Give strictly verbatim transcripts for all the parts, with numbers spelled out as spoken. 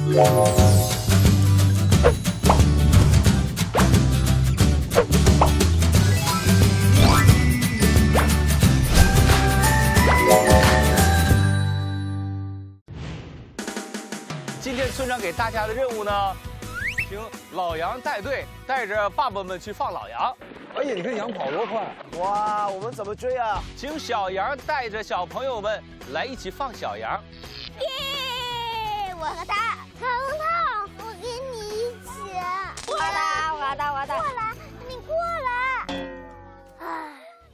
今天村长给大家的任务呢，请老杨带队，带着爸爸们去放老杨。 哎呀，你看羊跑多快！ 哇，我们怎么追啊？ 请小杨带着小朋友们来一起放小羊。 耶！我和他，彤彤，我跟你一起。我来，我来，我来。过来，你过来。唉。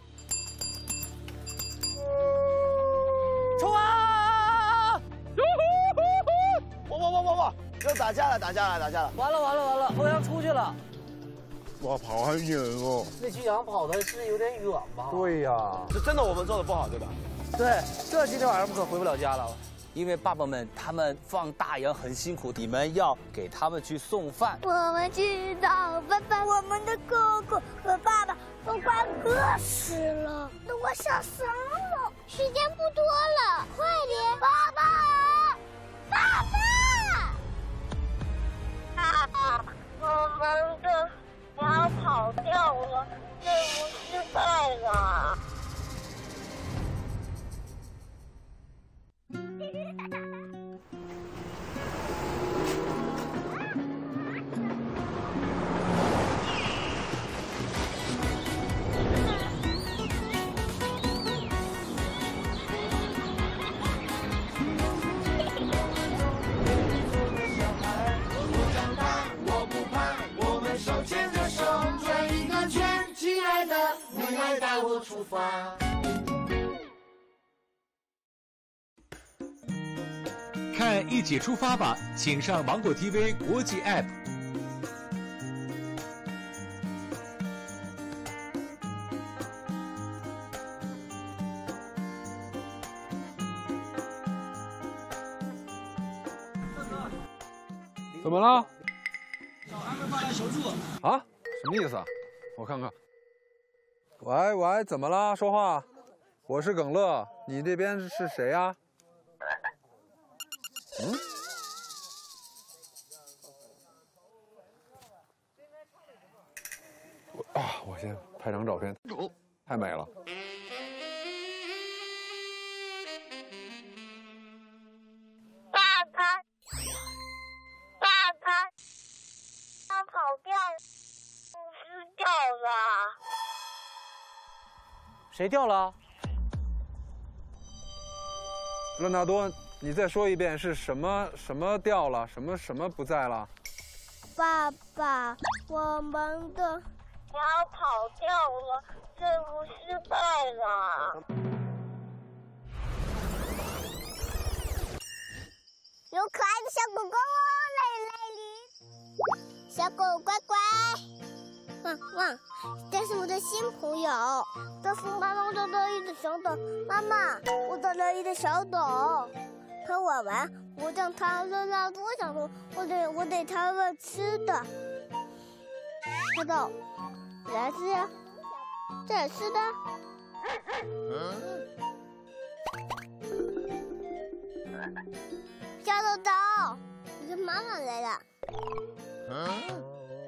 冲啊！哇哇哇哇哇！又打架了，打架了，打架了！ 完了完了完了，欧阳出去了。 哇，跑很远哦。 那群羊跑的是有点远吧？ 对呀， 是真的我们做的不好，对吧？ 对，这今天晚上可回不了家了。 因为爸爸们他们放大羊很辛苦，你们要给他们去送饭。 我们去找爸爸，我们的哥哥和爸爸都快饿死了，都快下山了，时间不多了，快点，爸爸，爸爸！爸爸，我们的羊跑掉了，任务失败了。 出发。 看一起出发吧，请上芒果 T V 国际 App。 怎么了？ 小孩们发来求助。 啊？什么意思啊？我看看。喂喂，怎么了？说话。我是耿乐，你这边是谁呀？嗯。我啊，我先拍张照片，太美了。 爸爸，爸爸，他跑掉，失掉了。 谁掉了？ 勒纳多，你再说一遍，是什么什么掉了？什么什么不在了？ 爸爸，我们的羊跑掉了，任务失败了。有可爱的小狗狗哦，来来里，小狗乖乖。汪汪，这是我的新朋友，这是妈妈我的乐意的小狗。妈妈，我的乐意的小狗，和我玩，我让它热闹多想说，我得我得它个吃的。小狗，你来吃呀，这也吃的。嗯。小豆豆，你的妈妈来了。嗯。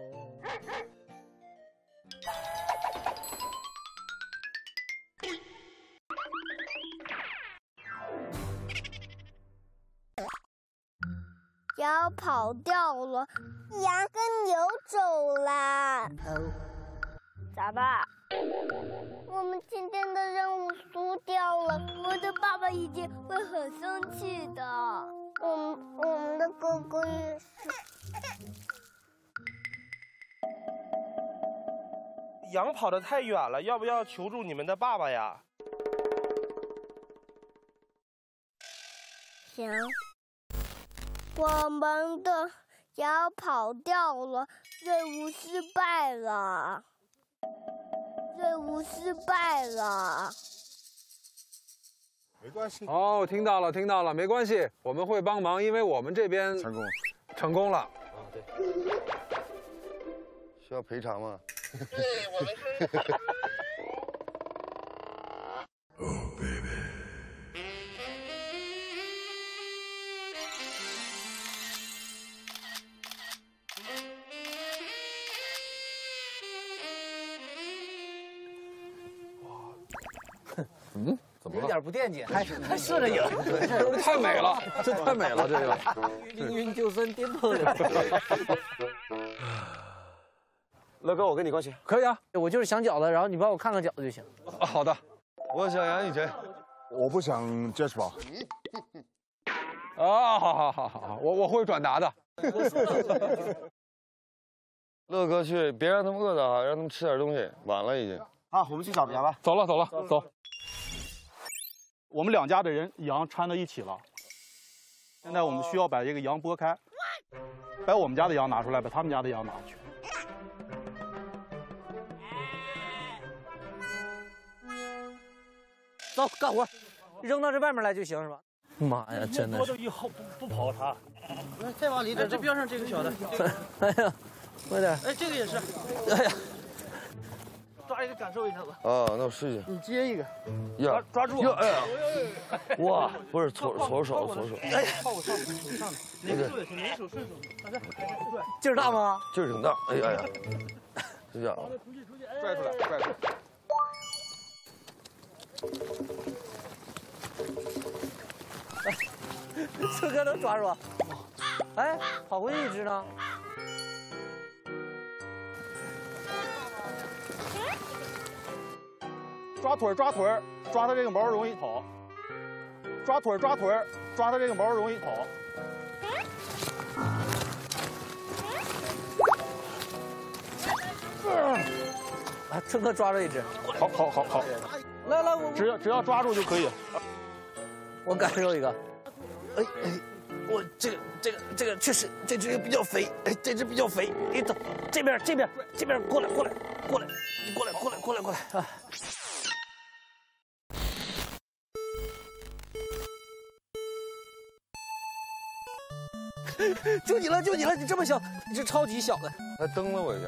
羊跑掉了，羊跟牛走啦。咋办？我们今天的任务输掉了，我的爸爸一定会很生气的。我们我们的哥哥也是。 羊跑得太远了，要不要求助你们的爸爸呀？ 行。我们的羊跑掉了，任务失败了。任务失败了。 没关系。 哦，我听到了，听到了，没关系，我们会帮忙，因为我们这边成功， 成功了。 啊，对。需要赔偿吗？ 对，我们是。 Oh baby。 嗯，怎么了？ 有点不惦记，还还摄着影， 这太美了，这太美了，这个。 命运就算颠簸了。 乐哥，我跟你过去。 可以啊， 我就是想饺子，然后你帮我看看饺子就行。 啊，好的。 我想杨雨辰，我不想 Jasper。 啊，好好好好好，我我会转达的。 乐哥去，别让他们饿着啊，让他们吃点东西。晚了已经。 啊，我们去找羊吧。 走了走了走。 我们两家的人羊掺到一起了，现在我们需要把这个羊拨开，把我们家的羊拿出来，把他们家的羊拿去。 走，干活，扔到这外面来就行，是吧？妈呀，真的是！ 多的以后不不跑它。 再往里点， 这边上这个小的。 哎呀，快点！ 哎，这个也是。 哎呀， 抓一个感受一下子。 啊，那我试一下。 你接一个。 呀， 抓住！ 哎呀，哇，不是左左手左手。 哎呀，靠我上手上手，哪个手也行，哪个手顺手。对， 劲儿大吗？ 劲儿挺大。哎呀呀，这家伙。 拽出来，拽出来。 这哥能抓住？哎，跑过去一只呢。 抓腿抓腿，抓它这个毛容易跑。抓腿抓腿，抓它这个毛容易跑。 啊，春哥抓着一只。 好，好，好，好。 来来，我只要只要抓住就可以。 我感受一个。哎哎，我这个这个这个确实这只比较肥，哎，这只比较肥。你走这边这边这边过来过来过来，你过来过来过来过来啊！就你了就你了，你这么小，你是超级小的。 还蹬了我一下。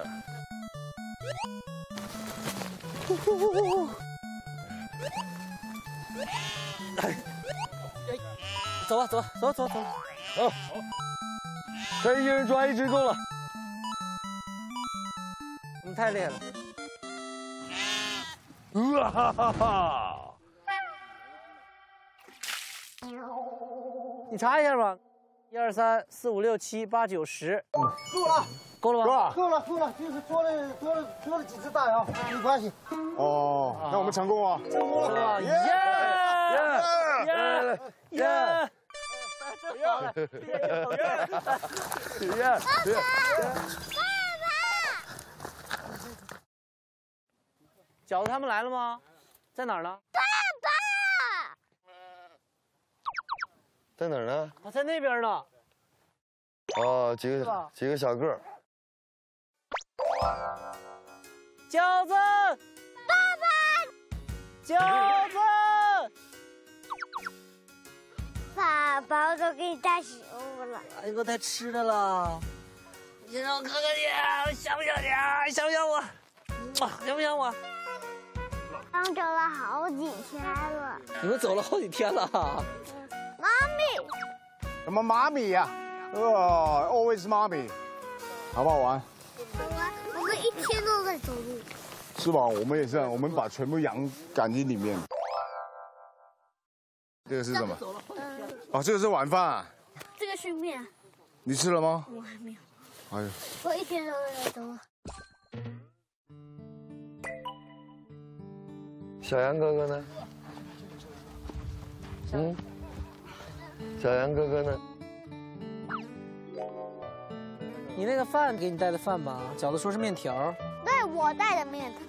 哎，走吧走吧走走走。 好，咱一人抓一只够了。 你太厉害了。 哇哈哈哈！ 你查一下吧，一二三四五六七八九十， 够了， 够了吗？ 够了，够了，就是多了多了多了几只大羊，没关系。 哦，那我们成功啊！ 成功了，是吧？耶耶耶耶！真好了，耶耶！ 饺子他们来了吗？在哪儿呢？ 爸爸， 在哪儿呢？ 啊，在那边呢。 哦，几个几个小个儿。 饺子， 爸爸， 饺子， 爸爸，我都给你带食物了。 哎，我带吃的了。你先让我看看你，想不想你？想不想我？想不想我？ 刚走了好几天了。 你们走了好几天了。 妈咪， 什么妈咪呀？哦 ，always 妈咪，好不好玩？ 我我们一天都在走路。 是吧？我们也是，我们把全部羊赶进里面。这个是什么？哦，这个是晚饭啊。 这个是面。 你吃了吗？ 我还没有。 哎呦， 我一天都在走路。 小杨哥哥呢？嗯，小杨哥哥呢？ 你那个饭给你带的饭吧？饺子说是面条。 对，我带的面条。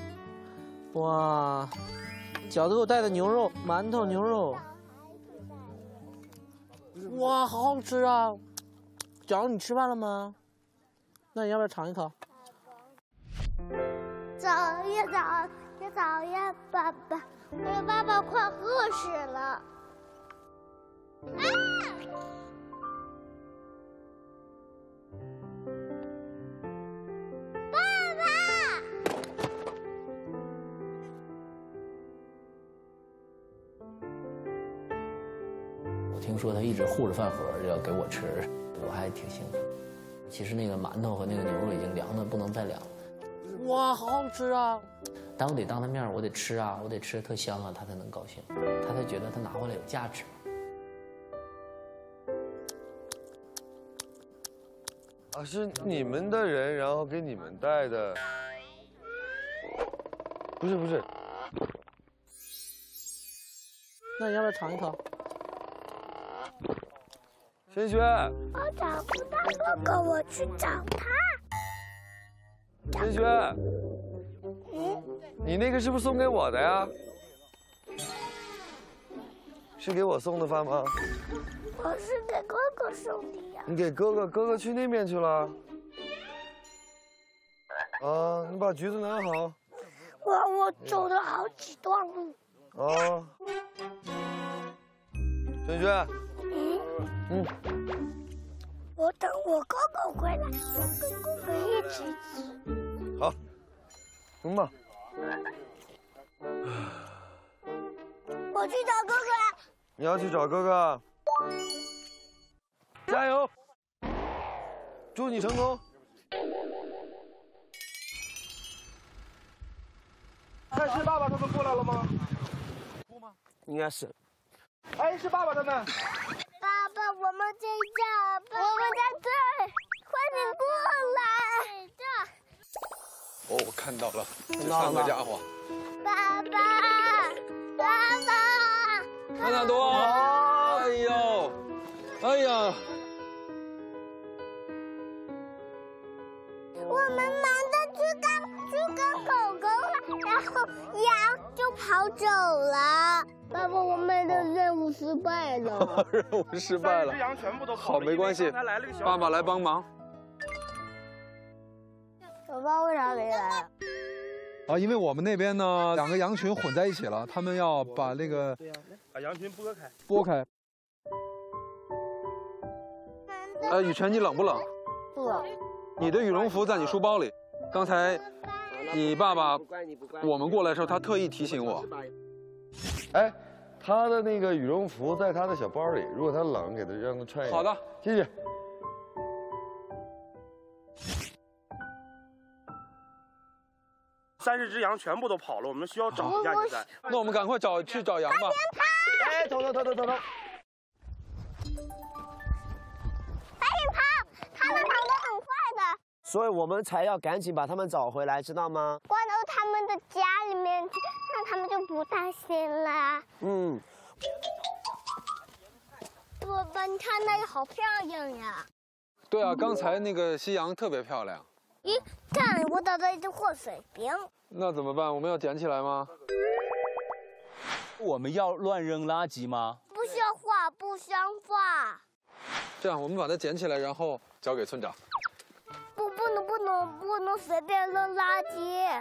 哇，饺子给我带的牛肉，馒头牛肉。哇，好好吃啊！饺子，你吃饭了吗？那你要不要尝一口？ 早呀早呀早呀，爸爸，我的爸爸快饿死了。啊！爸爸！ 我听说他一直护着饭盒要给我吃，我还挺兴奋。其实那个馒头和那个牛肉已经凉的不能再凉了。 哇，好好吃啊！ 但我得当他面，我得吃啊，我得吃的特香啊，他才能高兴，他才觉得他拿回来有价值。 啊，是你们的人，然后给你们带的。不是不是。 那你要不要尝一口？ 轩轩， 我找不到哥哥，我去找他。 轩轩， 嗯， 你那个是不是送给我的呀？是给我送的饭吗？ 我是给哥哥送的呀。 你给哥哥，哥哥去那边去了。啊，你把橘子拿好。 我我走了好几段路。 啊，轩轩。 嗯。嗯。我等我哥哥回来，我跟哥哥一起吃。 好，行吧。 我去找哥哥。 你要去找哥哥，加油！祝你成功。 哎，是爸爸他们过来了吗？ 应该是。 哎，是爸爸他们。 爸爸，我们在这，我们在这，快点过来！ 哦，我看到了，这到了三个家伙。 爸爸，爸爸， 安纳多，哎呦，哎呀， 我们忙着去跟去跟狗狗了，然后羊就跑走了。爸爸，我们的任务失败了。 任务失败了。 三只羊全部都跑好，没关系，爸爸来帮忙。 爸爸为啥没来啊？ 啊，因为我们那边呢，两个羊群混在一起了，他们要把那个把羊群拨开。 拨开。哎，雨辰，你冷不冷？ 不冷。 你的羽绒服在你书包里。刚才你爸爸我们过来的时候，他特意提醒我。 哎，他的那个羽绒服在他的小包里，如果他冷，给他让他穿一下。 好的， 谢谢。 三十只羊全部都跑了，我们需要找一下现在。 那我们赶快找去找羊吧。 哎，走走走走走走。 赶紧跑，他们跑得很快的。 所以我们才要赶紧把他们找回来，知道吗？ 关到他们的家里面去，那他们就不担心了。 嗯。 爸爸，你看那个好漂亮呀！ 对啊，刚才那个夕阳特别漂亮。 咦，看我找到一只破水瓶。 那怎么办？我们要捡起来吗？ 我们要乱扔垃圾吗？ 不像话，不像话。 这样，我们把它捡起来，然后交给村长。 不，不能，不能，不能随便扔垃圾。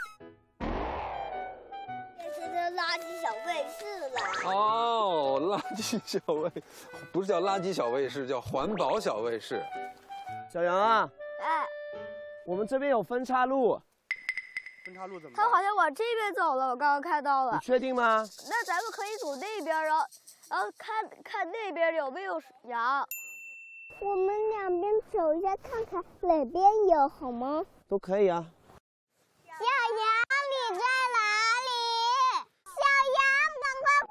这是这垃圾小卫士了。 哦，垃圾小卫，不是叫垃圾小卫士，叫环保小卫士。 小杨啊， 哎， 我们这边有分岔路。 分岔路怎么办？ 他好像往这边走了，我刚刚看到了。 你确定吗？ 那咱们可以走那边，然后，然后看看那边有没有羊。 我们两边走一下，看看哪边有好吗？ 都可以啊。 小羊，你在哪里？小羊，赶快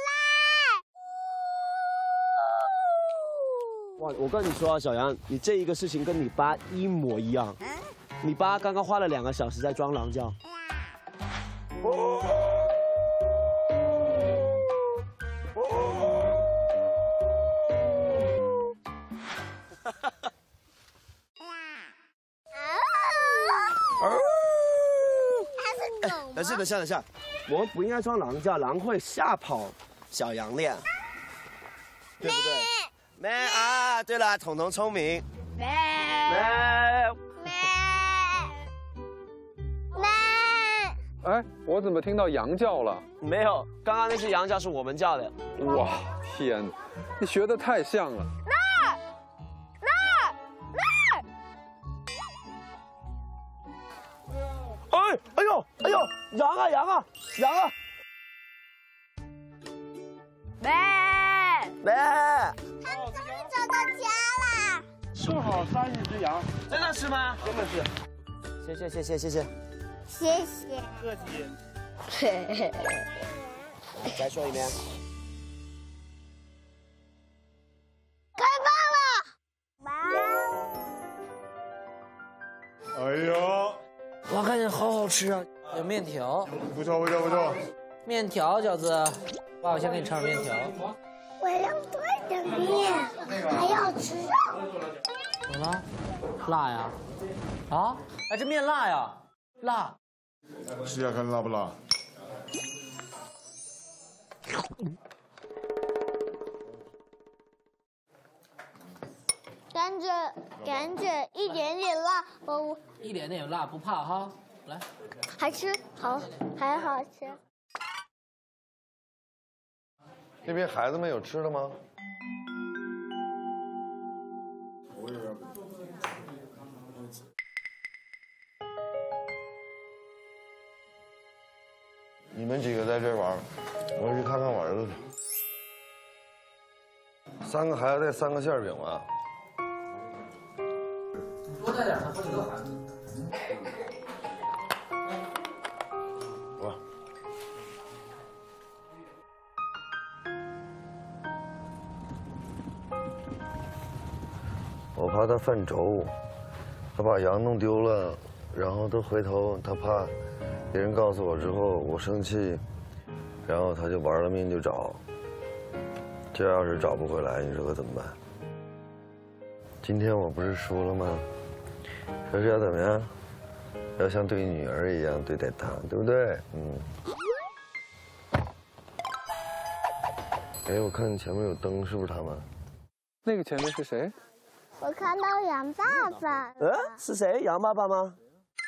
回来！ 哇，我跟你说啊，小杨，你这一个事情跟你爸一模一样。你爸刚刚花了两个小时在装狼叫。等下，等下，等下，我们不应该装狼叫，狼会吓跑小羊的，对不对？咩啊！对了，彤彤聪明。咩咩咩。 哎，我怎么听到羊叫了？ 没有，刚刚那只羊叫是我们叫的。 哇，天哪，你学的太像了。 那儿，那儿，那儿。 哎，哎呦，哎呦，羊啊，羊啊，羊啊！ 咩咩。 他们终于找到家啦！ 正好三十只羊， 真的是吗？ 真的是。 谢谢谢谢谢谢谢谢。 客气。 嘿，再说一遍。 开饭了！ 哎呀， 我看见好好吃啊，有面条， 不错不错不错。 面条饺子，爸，我先给你尝尝面条。 我要炖的面，还要吃肉。 怎么了？辣呀？啊？哎，这面辣呀？辣。 试下看辣不辣？ 感觉感觉一点点辣，我一点点辣不怕哈。来， 还吃好，还好吃。 那边孩子们有吃的吗？你们几个在这玩，我去看看我儿子去。三个孩子带三个馅儿饼吧。 多带点，他好几个孩子。 我。我怕他犯轴，他把羊弄丢了，然后他回头他怕别人告诉我之后我生气，然后他就玩了命就找。这要是找不回来，你说可怎么办？今天我不是说了吗？说是要怎么样？要像对女儿一样对待她，对不对？嗯。哎，我看前面有灯，是不是他们？ 那个前面是谁？ 我看到羊爸爸。 嗯，是谁？羊爸爸吗？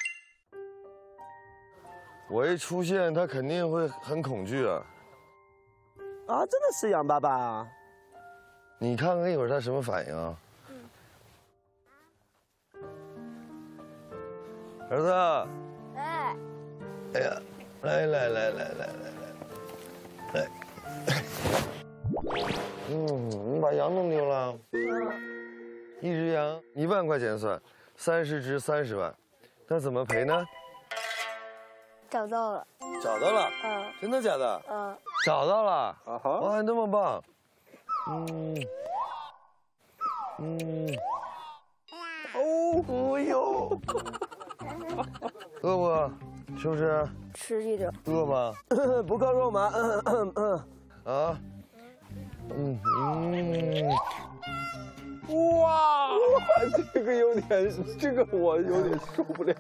我一出现，他肯定会很恐惧啊。 啊，真的是羊爸爸啊！ 你看看一会儿他什么反应啊？儿子。 哎。 哎呀，来来来来来来来，来。嗯，你把羊弄丢了。一只羊一万块钱算，三十只三十万，那怎么赔呢？ 找到了。 找到了。 嗯。 真的假的？ 嗯。 找到了。啊哈。哇，那么棒。嗯。嗯。哦，哎呦。饿不？是不是？ 吃一点。 饿吗？ 不够肉吗？嗯嗯嗯。 啊。嗯嗯。 哇，这个有点，这个我有点受不了。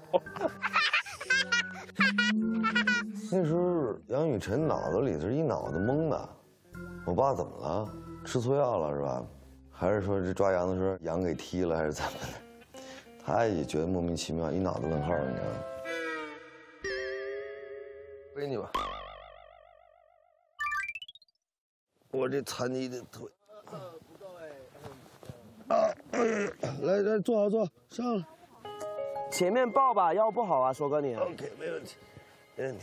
那时候杨雨辰脑子里是一脑子懵的，我爸怎么了？吃错药了是吧？还是说这抓羊的时候羊给踢了，还是怎么的？他也觉得莫名其妙，一脑子问号，你知道吗？背你吧，我这残疾的腿。啊，来来，坐好坐好，上来。 前面抱吧，腰不好啊，说哥你。 OK， 没问题，没问题。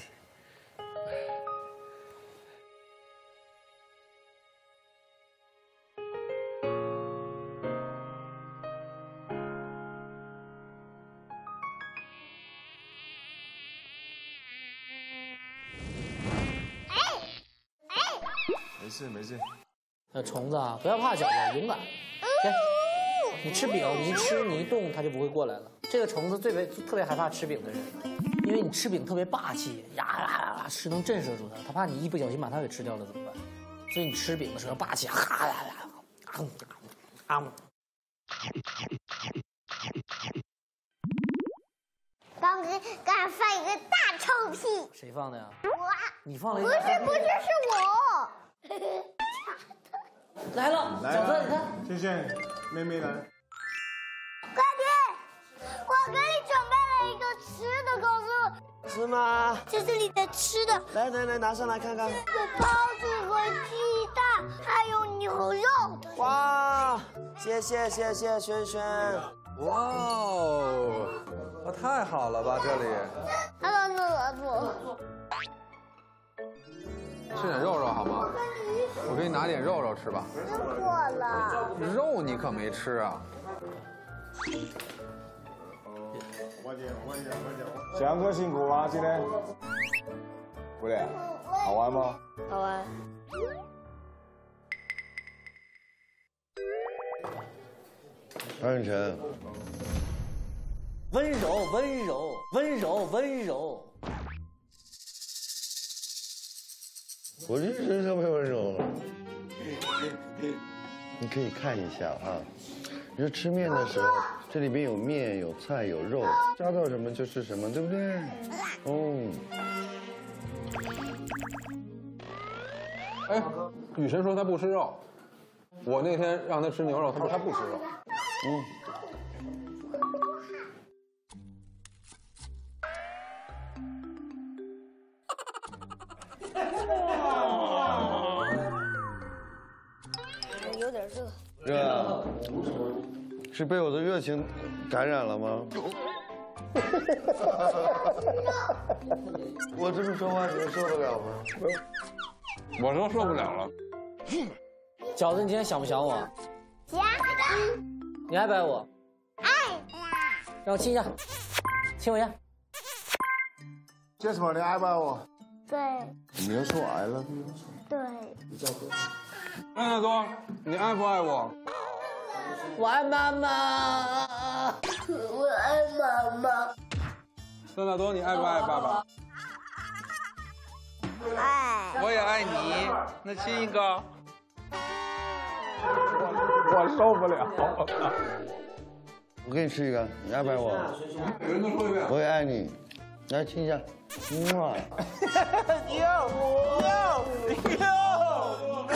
没事没事。 那虫子啊，不要怕，小子，勇敢。给，你吃饼，你一吃你一动，它就不会过来了。这个虫子最别特别害怕吃饼的人，因为你吃饼特别霸气，呀呀呀，是能震慑住它。它怕你一不小心把它给吃掉了怎么办？所以你吃饼的时候霸气，哈呀呀，啊啊！ 刚给刚放一个大臭屁。 谁放的呀？ 我。 你放了一个？不是不是是我。 来了，小子，你看， 谢谢，妹妹来。 快点，我给你准备了一个吃的，告诉。 是吗？ 这是你的吃的。 来来来，拿上来看看。 有包子和鸡蛋，还有牛肉。 哇，谢谢谢谢轩轩。 哇哦，啊，太好了吧这里。 他到那了不？ 吃点肉肉好吗？我给你拿点肉肉吃吧。 吃过了。 肉你可没吃啊。 小杨哥辛苦了，今天。不对，好玩吗？ 好玩。 安晨， 温柔，温柔，温柔，温柔。 我这人特别温柔了。你可以看一下啊，你说吃面的时候，这里边有面、有菜、有肉，加到什么就是什么，对不对？哦。 哎，雨辰说他不吃肉，我那天让他吃牛肉，他说他不吃肉。嗯。 有点热。 热啊？是被我的热情感染了吗？我这么说话，你们受得了吗？ 我都受不了了。 饺子，你今天想不想我？ 想。 你爱不爱我？ 爱。 让我亲一下，亲我一下。 这什么？你爱不爱我？ 对。 你要说 I love you。 对。 安大多，你爱不爱我？ 我爱妈妈。 我爱妈妈。 安大多，你爱不爱爸爸？ 爱。 我也爱你，那亲一个。 我受不了。 我给你吃一个，你爱不爱我？ 人都说一遍。 我也爱你，来亲一下。嗯啊。 哟哟哟！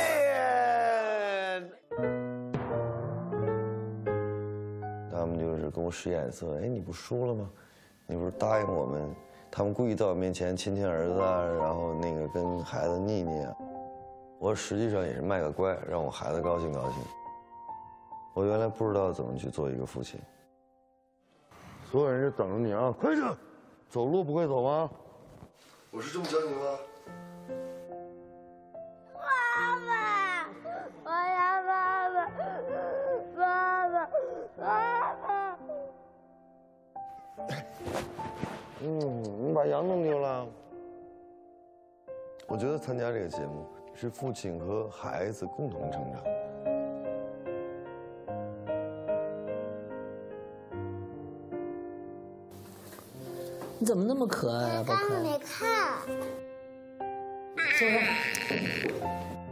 他们就是跟我使眼色，哎，你不输了吗？你不是答应我们？他们故意在我面前亲亲儿子，然后那个跟孩子腻腻。我实际上也是卖个乖，让我孩子高兴高兴。我原来不知道怎么去做一个父亲。所有人就等着你啊，快点！走路不会走吗？我是这么教你的吗？ 爸爸，我要爸爸，爸爸，爸爸。 嗯，你把羊弄丢了。我觉得参加这个节目是父亲和孩子共同成长。 你怎么那么可爱啊，宝刚可才没看。 亲我一下。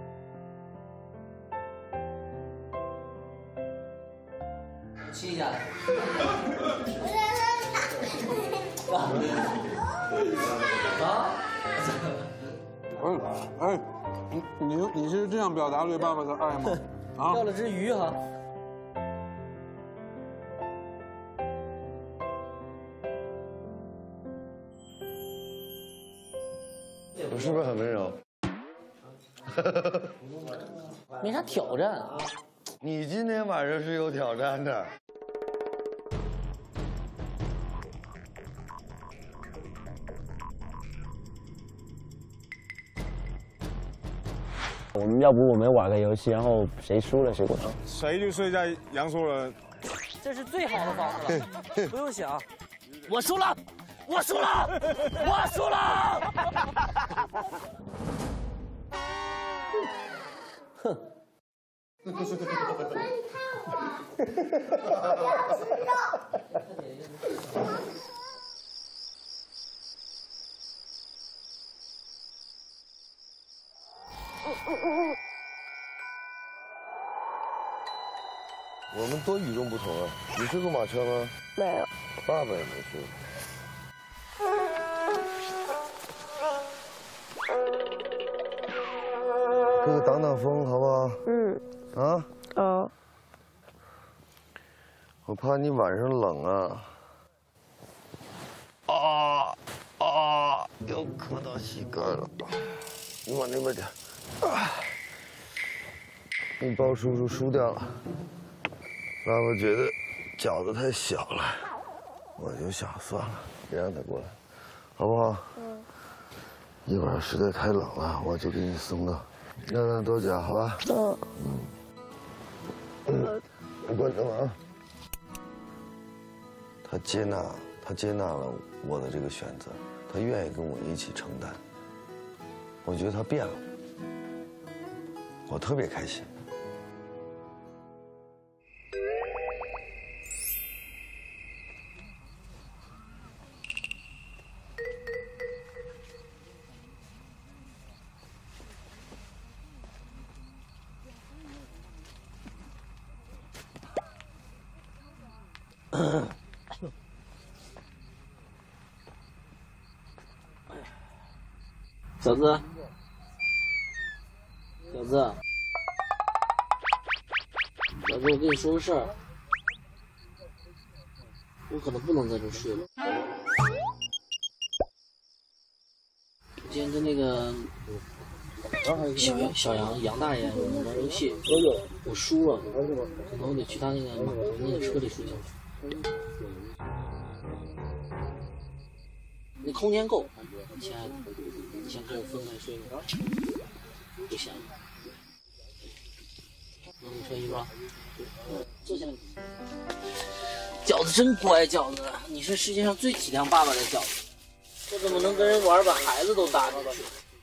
亲一下。啊？ 嗯，哎，你你你是这样表达对爸爸的爱吗？啊？ 钓了只鱼哈。 我是不是很温柔？ 没啥挑战。 你今天晚上是有挑战的。 我们要不我们玩个游戏，然后谁输了谁滚。 谁就睡在杨树了。 这是最好的方式了，不用想。我输了，我输了，我输了。哼。 你看我，你看我，我要吃肉。 我们多与众不同啊！你睡过马车吗？ 没有。 爸爸也没睡过。哥哥挡挡风好不好？ 嗯。 啊？ 哦。 我怕你晚上冷啊。啊啊！又磕到膝盖了。你往那边点。啊！你包叔叔输掉了。爸爸觉得饺子太小了，我就想算了，别让他过来，好不好？嗯。一会儿实在太冷了，我就给你送到让让多家，好吧？嗯。嗯。你关灯啊。他接纳他接纳了我的这个选择，他愿意跟我一起承担。我觉得他变了，我特别开心。 小子，小子，小子，我跟你说个事儿，我可能不能在这睡了。我今天跟那个小杨、小杨、杨大爷我们玩游戏，我输了，可能我得去他那个码头那个车里睡觉。那空间够，亲爱的，你想跟我分开睡吗？不想。能穿衣服了？坐下来。饺子真乖，饺子，你是世界上最体谅爸爸的饺子。我怎么能跟人玩把孩子都搭进去？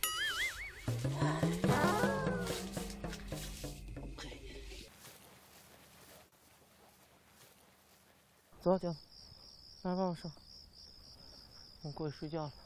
走，饺子，来帮我上。我过去睡觉了。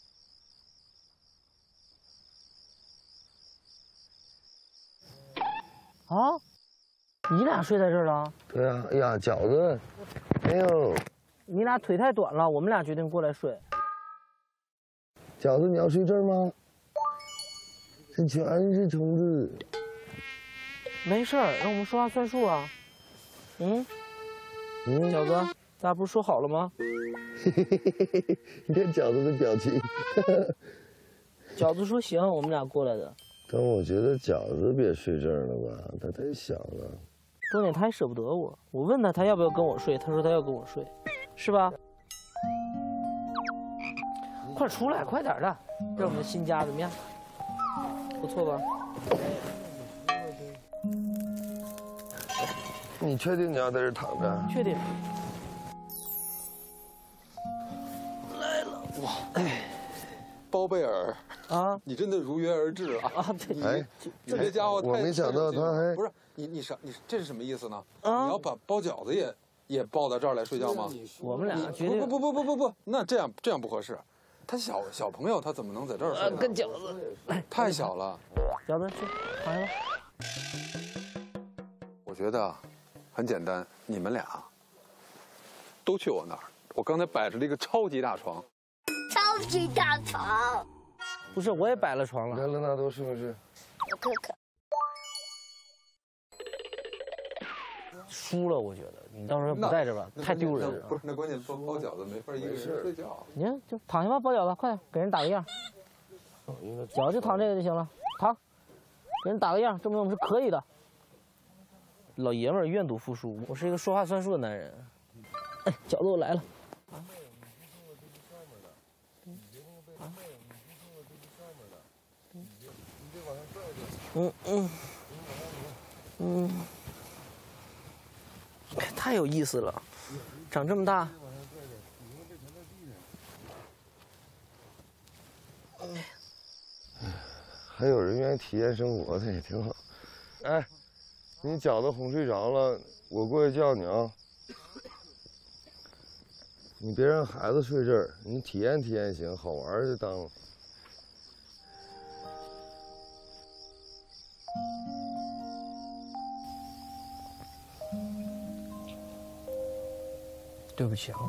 啊？你俩睡在这儿了？ 对啊，哎呀，饺子，哎呦， 你俩腿太短了，我们俩决定过来睡。 饺子，你要睡这儿吗？这全是虫子。 没事儿，让我们说话算数啊。嗯？ 嗯， 饺子，咱俩不是说好了吗？ 你看饺子的表情。 饺子说行，我们俩过来的。 但我觉得饺子别睡这儿了吧，他太小了。 重点他还舍不得我，我问他他要不要跟我睡，他说他要跟我睡，是吧？快出来，快点的，这我们的新家怎么样？不错吧？ 你确定你要在这躺着？ 确定。 来了，哇，哎，包贝尔啊，你真的如约而至啊！啊， 对，哎， 你这家伙太， 我没想到他还不是你，你啥？你这是什么意思呢？啊，你要把包饺子也也抱到这儿来睡觉吗？ 我们俩决定不不不不不不，那这样这样不合适。他小小朋友，他怎么能在这儿睡呢？ 跟饺子， 太小了。 饺子去躺下吧。 我觉得很简单，你们俩都去我那儿。我刚才摆着了一个超级大床。 超级大床。 不是，我也摆了床了。 莱伦纳多是不是？ 我看看。 输了，我觉得你到时候不在这吧，太丢人了。 不是，那关键包包饺子没法一个人睡觉。 你看，就躺下吧，包饺子，快点给人打个样。饺子就躺这个就行了，躺，给人打个样，证明我们是可以的。老爷们儿愿赌服输，我是一个说话算数的男人。哎，饺子我来了。嗯嗯嗯，太有意思了，长这么大。 还有人愿意体验生活的也挺好。哎，你饺子哄睡着了，我过去叫你啊。你别让孩子睡这儿，你体验体验行，好玩就当了。 对不起啊。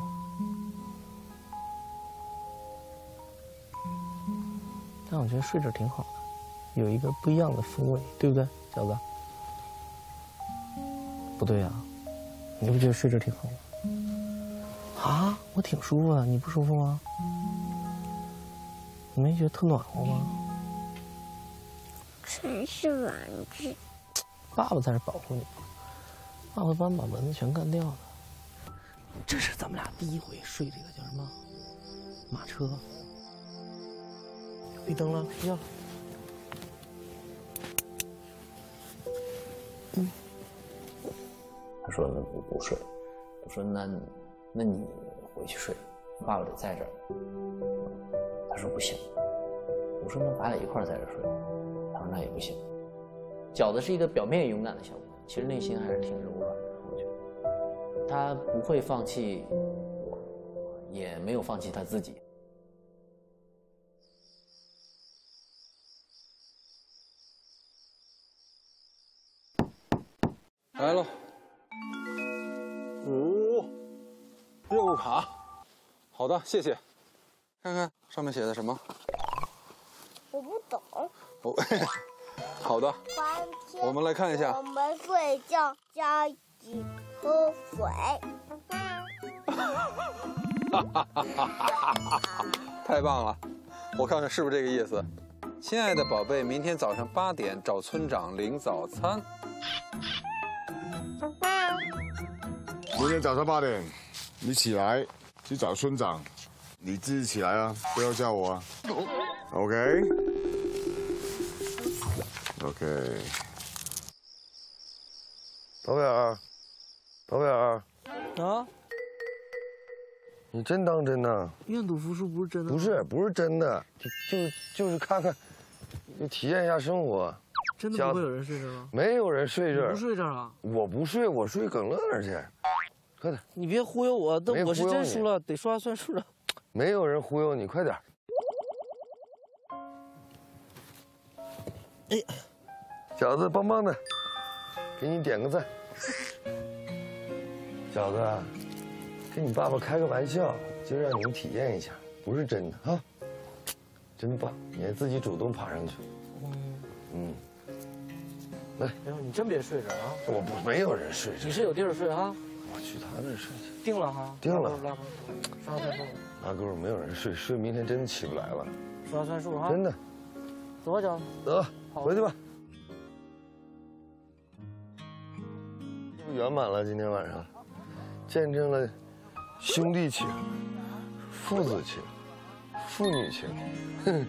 但我觉得睡这挺好的，有一个不一样的风味，对不对，饺子？不对呀、啊，你不觉得睡这挺好吗？啊，我挺舒服的，你不舒服吗？你没觉得特暖和吗？ 全是蚊子。 爸爸在这保护你，爸爸帮你把蚊子全干掉了。这是咱们俩第一回睡这个叫什么马车。闭灯了，睡觉了。嗯。他说：“那不不睡。”我说：“那那你回去睡。” 爸爸得在这儿。他说不行。我说那咱俩一块儿在这儿睡。他说那也不行。饺子是一个表面勇敢的小姑娘，其实内心还是挺柔软的。我觉得她不会放弃我，也没有放弃她自己。 来了。哦，业务卡。好的，谢谢。看看上面写的什么？ 我不懂。 哦，好的。我们来看一下。 我们睡觉加几喝水。 太棒了！我看看是不是这个意思。亲爱的宝贝，明天早上八点找村长领早餐。 明天早上八点，你起来去找村长，你自己起来啊，不要叫我啊。OK。OK。 宝贝儿，宝贝儿， 啊， 你真当真呢？ 愿赌服输不是真的？ 不是，不是真的，就就就是看看，就体验一下生活。 真的不会有人睡这儿吗？ 没有人睡这儿。 你不睡这儿啊？ 我不睡，我睡耿乐那儿去。快点！ 你别忽悠我，等我是真输了，得说话算数了。 没有人忽悠你，快点！ 哎， 饺子棒棒的，给你点个赞。饺子，跟你爸爸开个玩笑，就让你们体验一下，不是真的啊！真棒，你还自己主动爬上去。嗯嗯。来， 哎呦，你真别睡这儿啊！ 我不没有人睡这儿。 你是有地儿睡啊？ 我去他那儿睡去。 定了哈。 定了。 拉钩，说话算数。 拉钩，没有人睡，睡明天真起不来了。 说话算数哈。 真的。 走吧，饺子。 得，回去吧。这不圆满了，今天晚上，见证了兄弟情、父子情、父女情。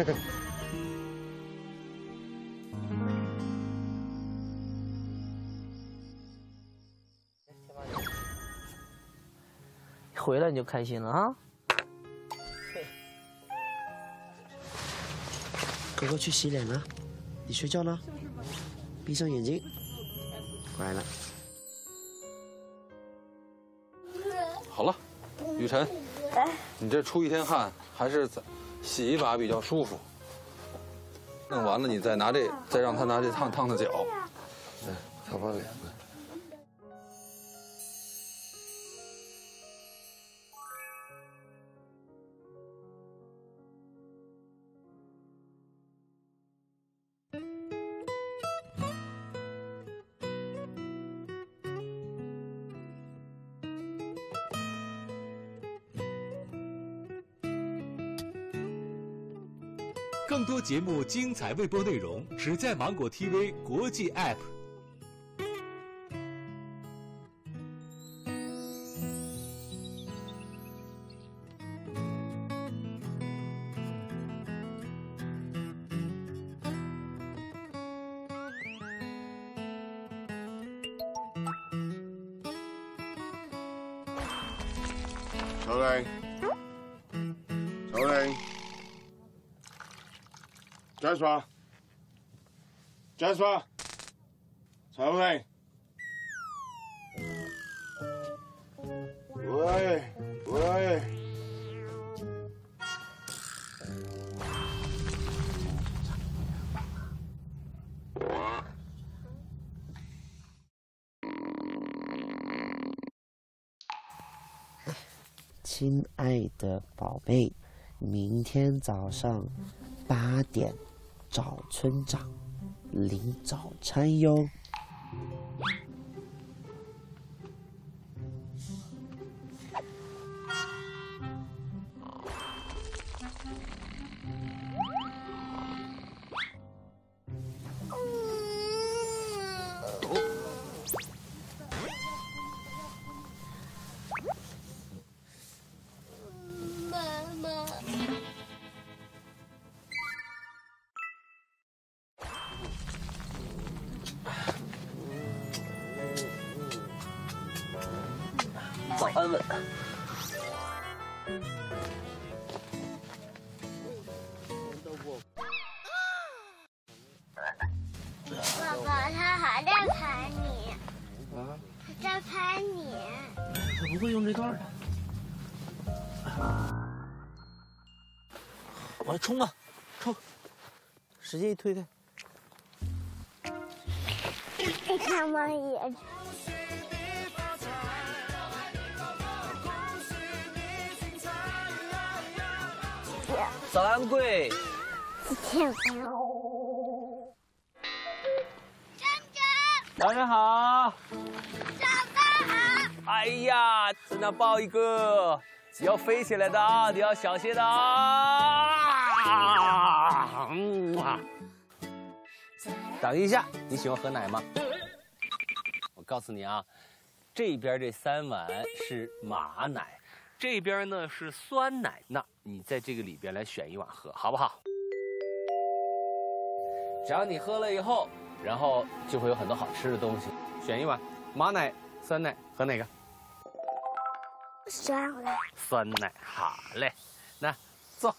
回来你就开心了啊！ 哥哥去洗脸了，你睡觉了，闭上眼睛，乖了。 好了，雨辰，你这出一天汗，还是洗一把比较舒服。弄完了，你再拿这，再让他拿这烫烫烫脚。 来，擦把脸。 更多节目精彩微播内容，只在芒果 T V 国际 App。 小磊，小磊。Jasper，Jasper， 小磊，喂喂， 亲爱的宝贝，明天早上八点。找村长领早餐哟。 早安吻。 不会用这段的。我来冲啊，冲！使劲一推推。 他们也。 早安贵。 天。 早上好。 早上好。 哎呀，村长抱一个，要飞起来的啊，你要小心的啊！嗯啊。等一下，你喜欢喝奶吗？我告诉你啊，这边这三碗是马奶，这边呢是酸奶，那你在这个里边来选一碗喝，好不好？只要你喝了以后，然后就会有很多好吃的东西。选一碗马奶、酸奶，喝哪个？ 酸奶。 酸奶，好嘞，那坐。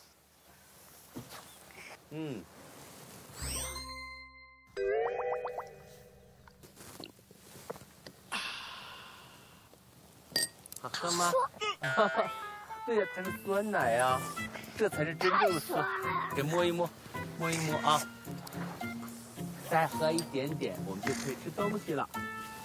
嗯。好喝吗？对呀，它是酸奶呀，这才是真正的酸。给摸一摸，摸一摸啊！再喝一点点，我们就可以吃东西了。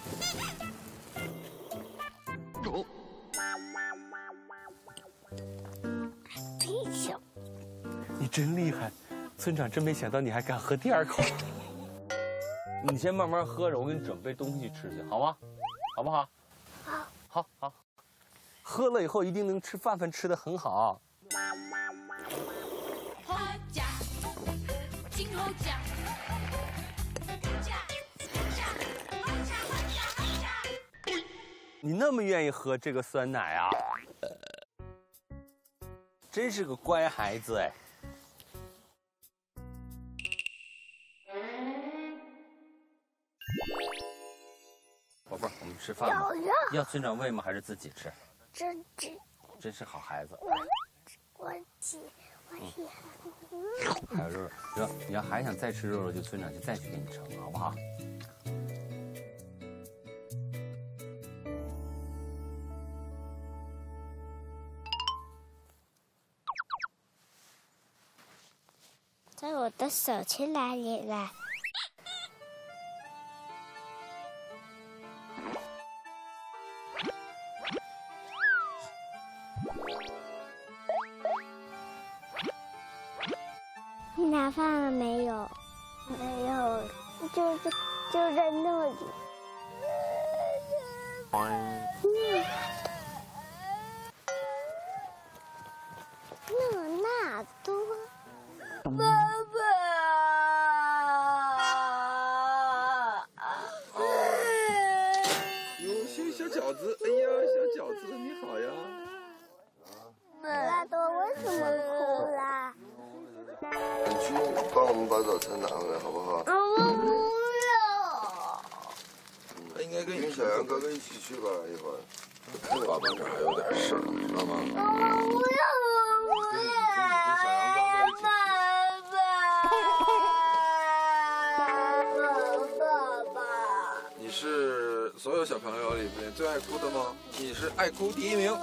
你真厉害，村长真没想到你还敢喝第二口。你先慢慢喝着，我给你准备东西吃去，好吗？好不好？ 好。 好好。喝了以后一定能吃饭饭吃得很好。你那么愿意喝这个酸奶啊？真是个乖孩子哎。宝贝儿，我们吃饭吧。要村长喂吗？还是自己吃？ 真吃。 真是好孩子。 我我喜我喜欢。 还有肉肉，肉，你要还想再吃肉肉，就村长就再去给你盛，好不好？ 在我的手去哪里了？你拿饭了没有？没有，就就就在那里。嗯，那那多。爸爸。 哟，小小饺子，哎呀，小饺子，你好呀。 耳朵为什么哭啦？ 你去帮我们把早餐拿回来，好不好？ 我不要。 那应该跟你小杨哥哥一起去吧，一会儿。爸爸这还有点事儿，知道吗？ 我不要，我不要。爸爸。 你是所有小朋友里面最爱哭的吗？你是爱哭第一名。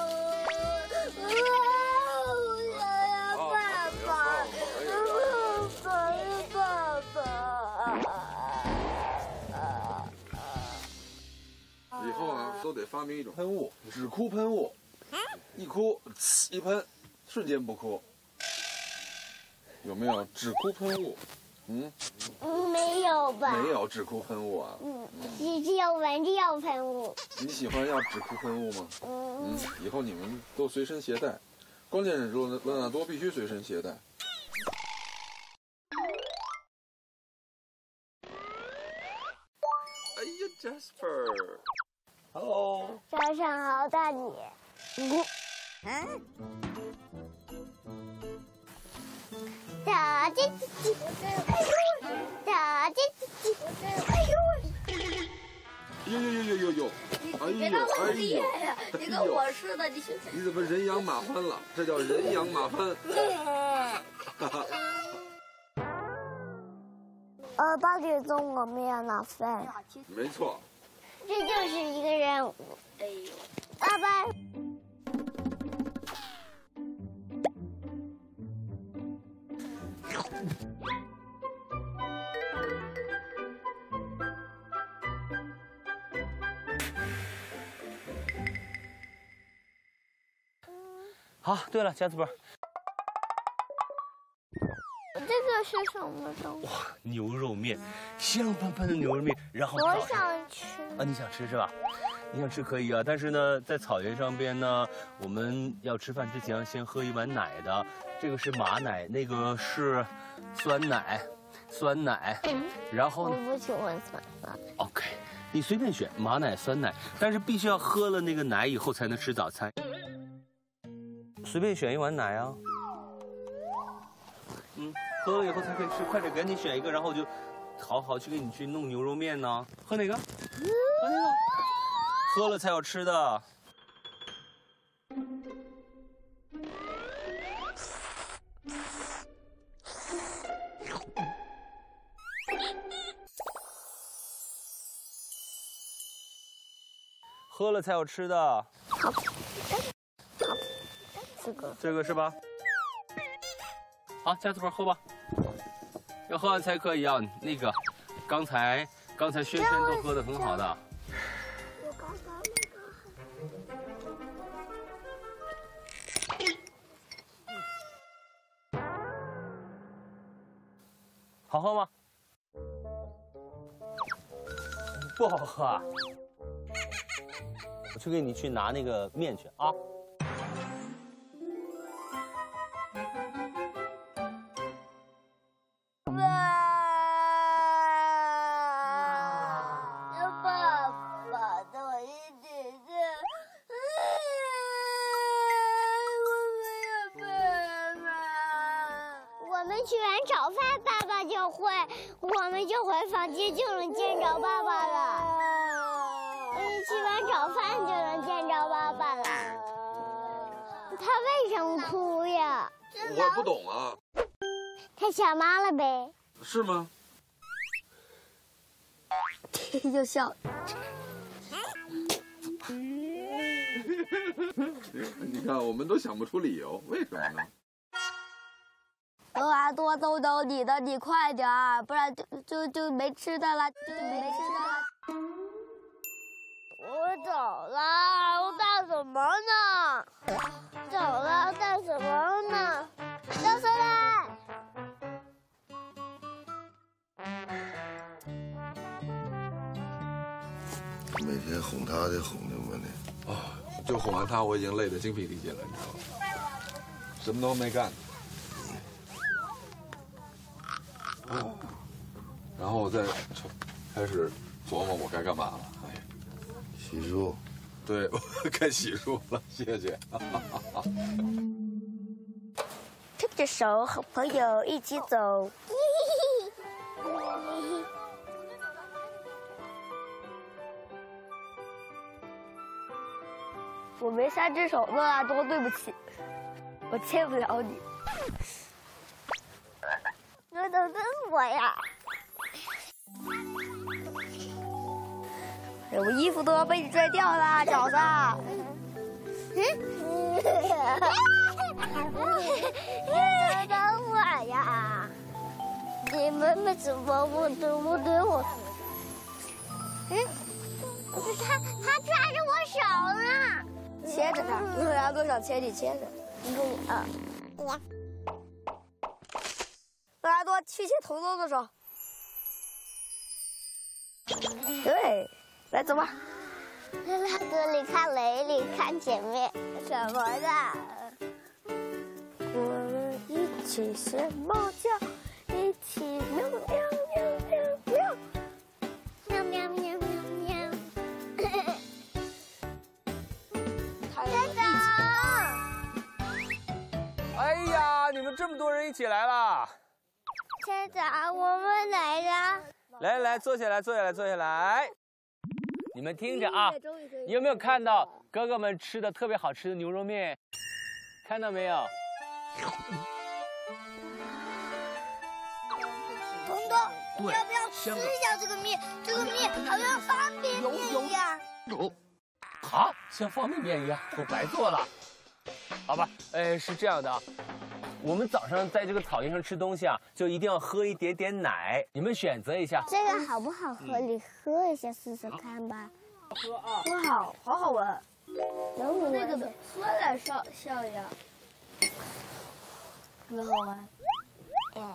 以后呢，都得发明一种喷雾，止哭喷雾，一哭一喷，瞬间不哭。有没有止哭喷雾？嗯， 没有吧？ 没有止哭喷雾啊。 嗯，只只有蚊子有喷雾。 你喜欢要止哭喷雾吗？嗯。嗯，以后你们都随身携带，关键是罗罗纳多必须随身携带。哎呀 ，Jasper。Hello。 早上好，大姐。嗯。大姐姐，大姐姐，哎呦呦呦呦呦呦！哎呦哎呦！ 你跟我似的，你你怎么人仰马翻了？这叫人仰马翻。哈哈。 呃，八点钟我们要拿饭。 没错。 这就是一个任务。哎呦，拜拜。 好，对了，加子波， 这个是什么东西？ 哇，牛肉面，香喷喷的牛肉面，然后我早上想吃。 啊，你想吃是吧？你想吃可以啊，但是呢，在草原上边呢，我们要吃饭之前要先喝一碗奶的，这个是马奶，那个是酸奶，酸奶，然后我呢不喜欢酸奶。 ，OK， 你随便选马奶、酸奶，但是必须要喝了那个奶以后才能吃早餐。随便选一碗奶啊，嗯，喝了以后才可以吃，快点赶紧选一个，然后我就好好去给你去弄牛肉面呢。喝哪个？喝那个。 喝了才有吃的。喝了才有吃的。 好，这个这个是吧？好，加子波喝吧。要喝完才可以啊。那个，刚才刚才轩轩都喝的很好的。 好喝吗？不好喝啊！我去给你去拿那个面去啊。 爸爸的我一点点，我没有爸爸。我们吃完早饭，爸爸就会，我们就回房间就能见着爸爸了。嗯，吃完早饭就能见着爸爸了。他为什么哭呀？ 我也不懂啊。 他想妈了呗？ 是吗？ 就笑。 你看，我们都想不出理由，为什么呢？ 德拉多，豆豆，你的，你快点儿，不然就就就没吃的了，就没吃的了。 我走了，我干什么呢？走了，干什么呢？到车来。 每天哄他得哄那么的。 啊，就哄完他，我已经累得精疲力尽了，你知道吗？什么都没干。哦，然后我再开始琢磨我该干嘛了。哎呀， 洗漱。 对，我该洗漱了，谢谢。 牵着手和朋友一起走。 我没三只手，乐拉多，对不起，我牵不了你。 你等等我呀！ 我衣服都要被你拽掉了，脚上。 你等等我呀！你们为什么不对不对我说？嗯，他他抓着我手呢。 牵着他，乐拉多想牵你，牵着。 不啊，我。 乐拉多去牵彤彤的手。对，来走吧。 乐拉多，你看雷，你看前面什么的？ 我们一起学猫叫，一起喵喵喵喵喵喵喵喵喵。站长！ 哎呀，你们这么多人一起来了！ 站长，我们来了。 来来来，坐下来，坐下来，坐下来。你们听着啊，你有没有看到哥哥们吃的特别好吃的牛肉面？看到没有？ 彤彤，你要不要吃一下这个面？这个面好像方便面一样。 有。好，像方便面一样，我白做了。好吧，呃，是这样的啊。我们早上在这个草原上吃东西啊，就一定要喝一点点奶。你们选择一下， 这个好不好喝？你喝一下试试看吧。 喝啊，喝好，好好闻。 能闻那个的酸奶像像呀。 特别好玩。嗯。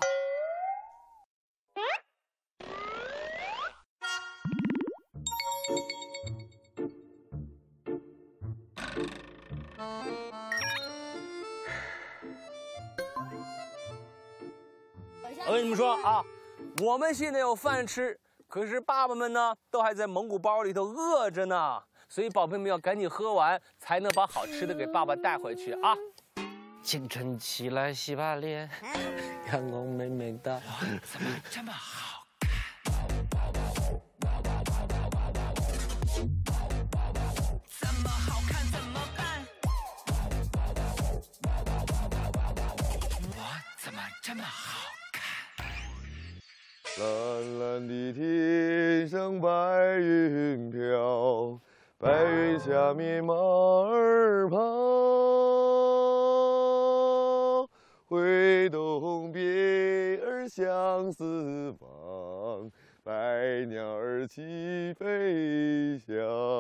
我跟你们说啊，我们现在有饭吃，可是爸爸们呢都还在蒙古包里头饿着呢，所以宝贝们要赶紧喝完，才能把好吃的给爸爸带回去啊。 清晨起来洗把脸，阳光美美的， 怎么这么好怎么好看怎么办？ 我怎么这么好？ 蓝蓝的天上白云飘，白云下面马儿跑，挥动别儿相思忙，百鸟儿齐飞翔。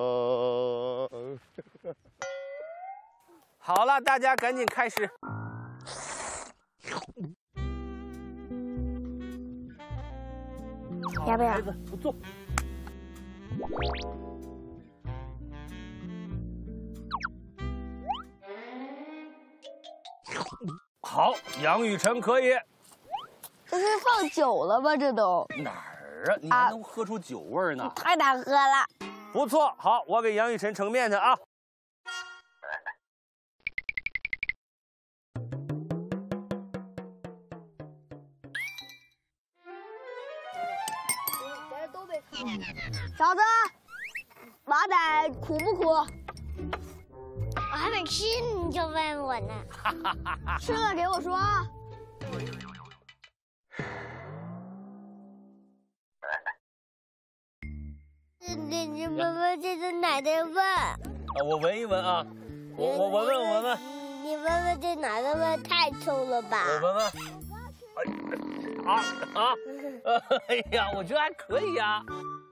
好了，大家赶紧开始。 要不要？ 孩子，不坐。好，杨雨晨可以。 这是放久了吧？这都哪儿啊？你还能喝出酒味呢？ 太难喝了。 不错，好，我给杨雨晨盛面去啊。 嫂子，马奶苦不苦？ 我还没吃你就问我呢。 吃了给我说啊。 你你闻闻这是奶的味儿。 啊，我闻一闻啊，我我闻闻我闻闻。 你闻闻这奶的味儿太臭了吧？ 我闻闻。啊啊！哎呀，我觉得还可以呀。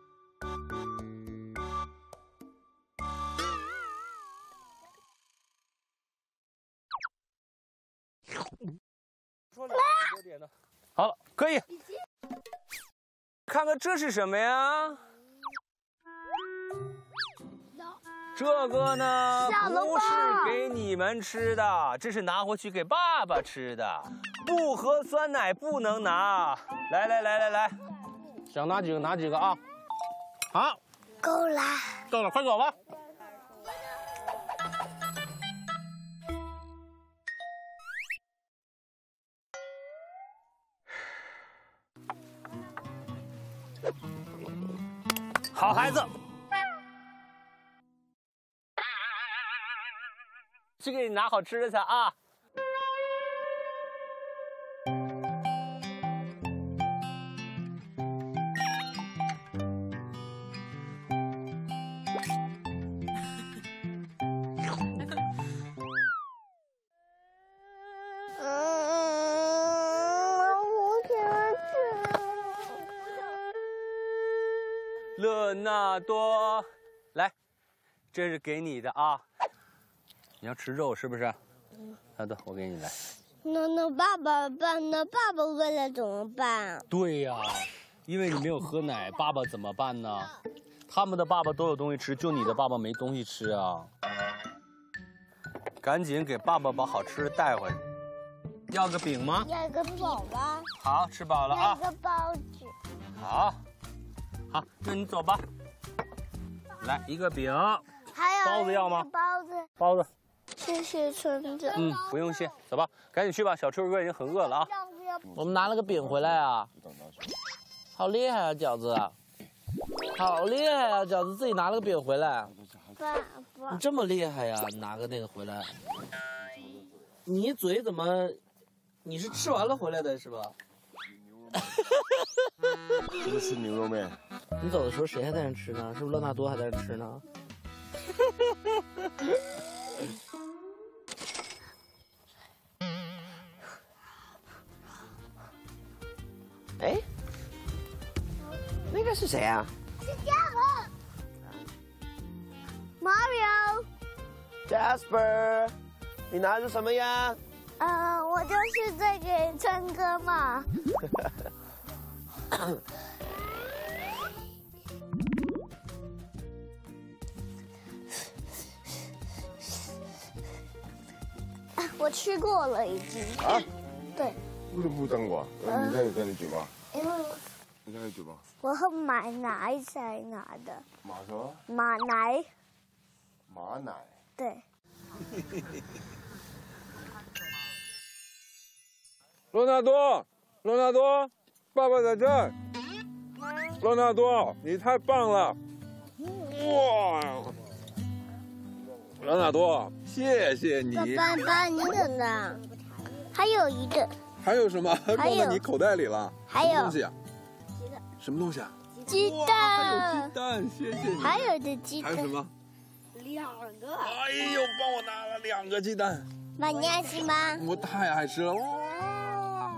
好了，可以。看看这是什么呀？这个呢，不是给你们吃的，这是拿回去给爸爸吃的。不喝酸奶不能拿。来来来来来，想拿几个拿几个啊！好， 够了， 够了，快走吧。好孩子，去给你拿好吃的去啊！乐纳多，来，这是给你的啊。你要吃肉是不是？嗯。好的，我给你来。 那那爸爸爸，那爸爸饿了怎么办？ 对呀，因为你没有喝奶，爸爸怎么办呢？他们的爸爸都有东西吃，就你的爸爸没东西吃啊。赶紧给爸爸把好吃的带回去。要个饼吗？ 要个饼吧。 好，吃饱了啊。 要个包子。 好。好，那你走吧。来一个饼， 还有包子要吗？ 包子， 包子。 谢谢村子。 嗯，不用谢，走吧，赶紧去吧。小春哥已经很饿了啊。 我们拿了个饼回来啊，好厉害啊，饺子，好厉害啊，饺子自己拿了个饼回来。 爸爸， 你这么厉害呀，拿个那个回来。你嘴怎么？你是吃完了回来的是吧？ 这个是牛肉面。 你走的时候谁还在那吃呢？是不是乐纳多还在那吃呢？ 哎，那个是谁啊？ 是家伙。Mario。 Jasper，你拿着什么呀？ 嗯，我就是在给唱歌嘛。我吃过了已经。 啊？ 对。 为什么不当过？ 嗯你看你在你嘴巴。 因为你看你嘴巴。 我喝马奶才拿的。 马什么？ 马奶。 马奶。 对。 罗纳多，罗纳多，爸爸在这儿。罗纳多，你太棒了！哇！罗纳多，谢谢你。 爸爸，你等等，还有一个。 还有什么？ 还有落在你口袋里了？ 还有什么东西啊？什么东西啊？ 鸡哇还有鸡蛋。 蛋，谢谢你。 还有的鸡蛋。 还有什么？ 两个。 哎呦，帮我拿了两个鸡蛋。 妈，你爱吃吗？ 我太爱吃了。哇！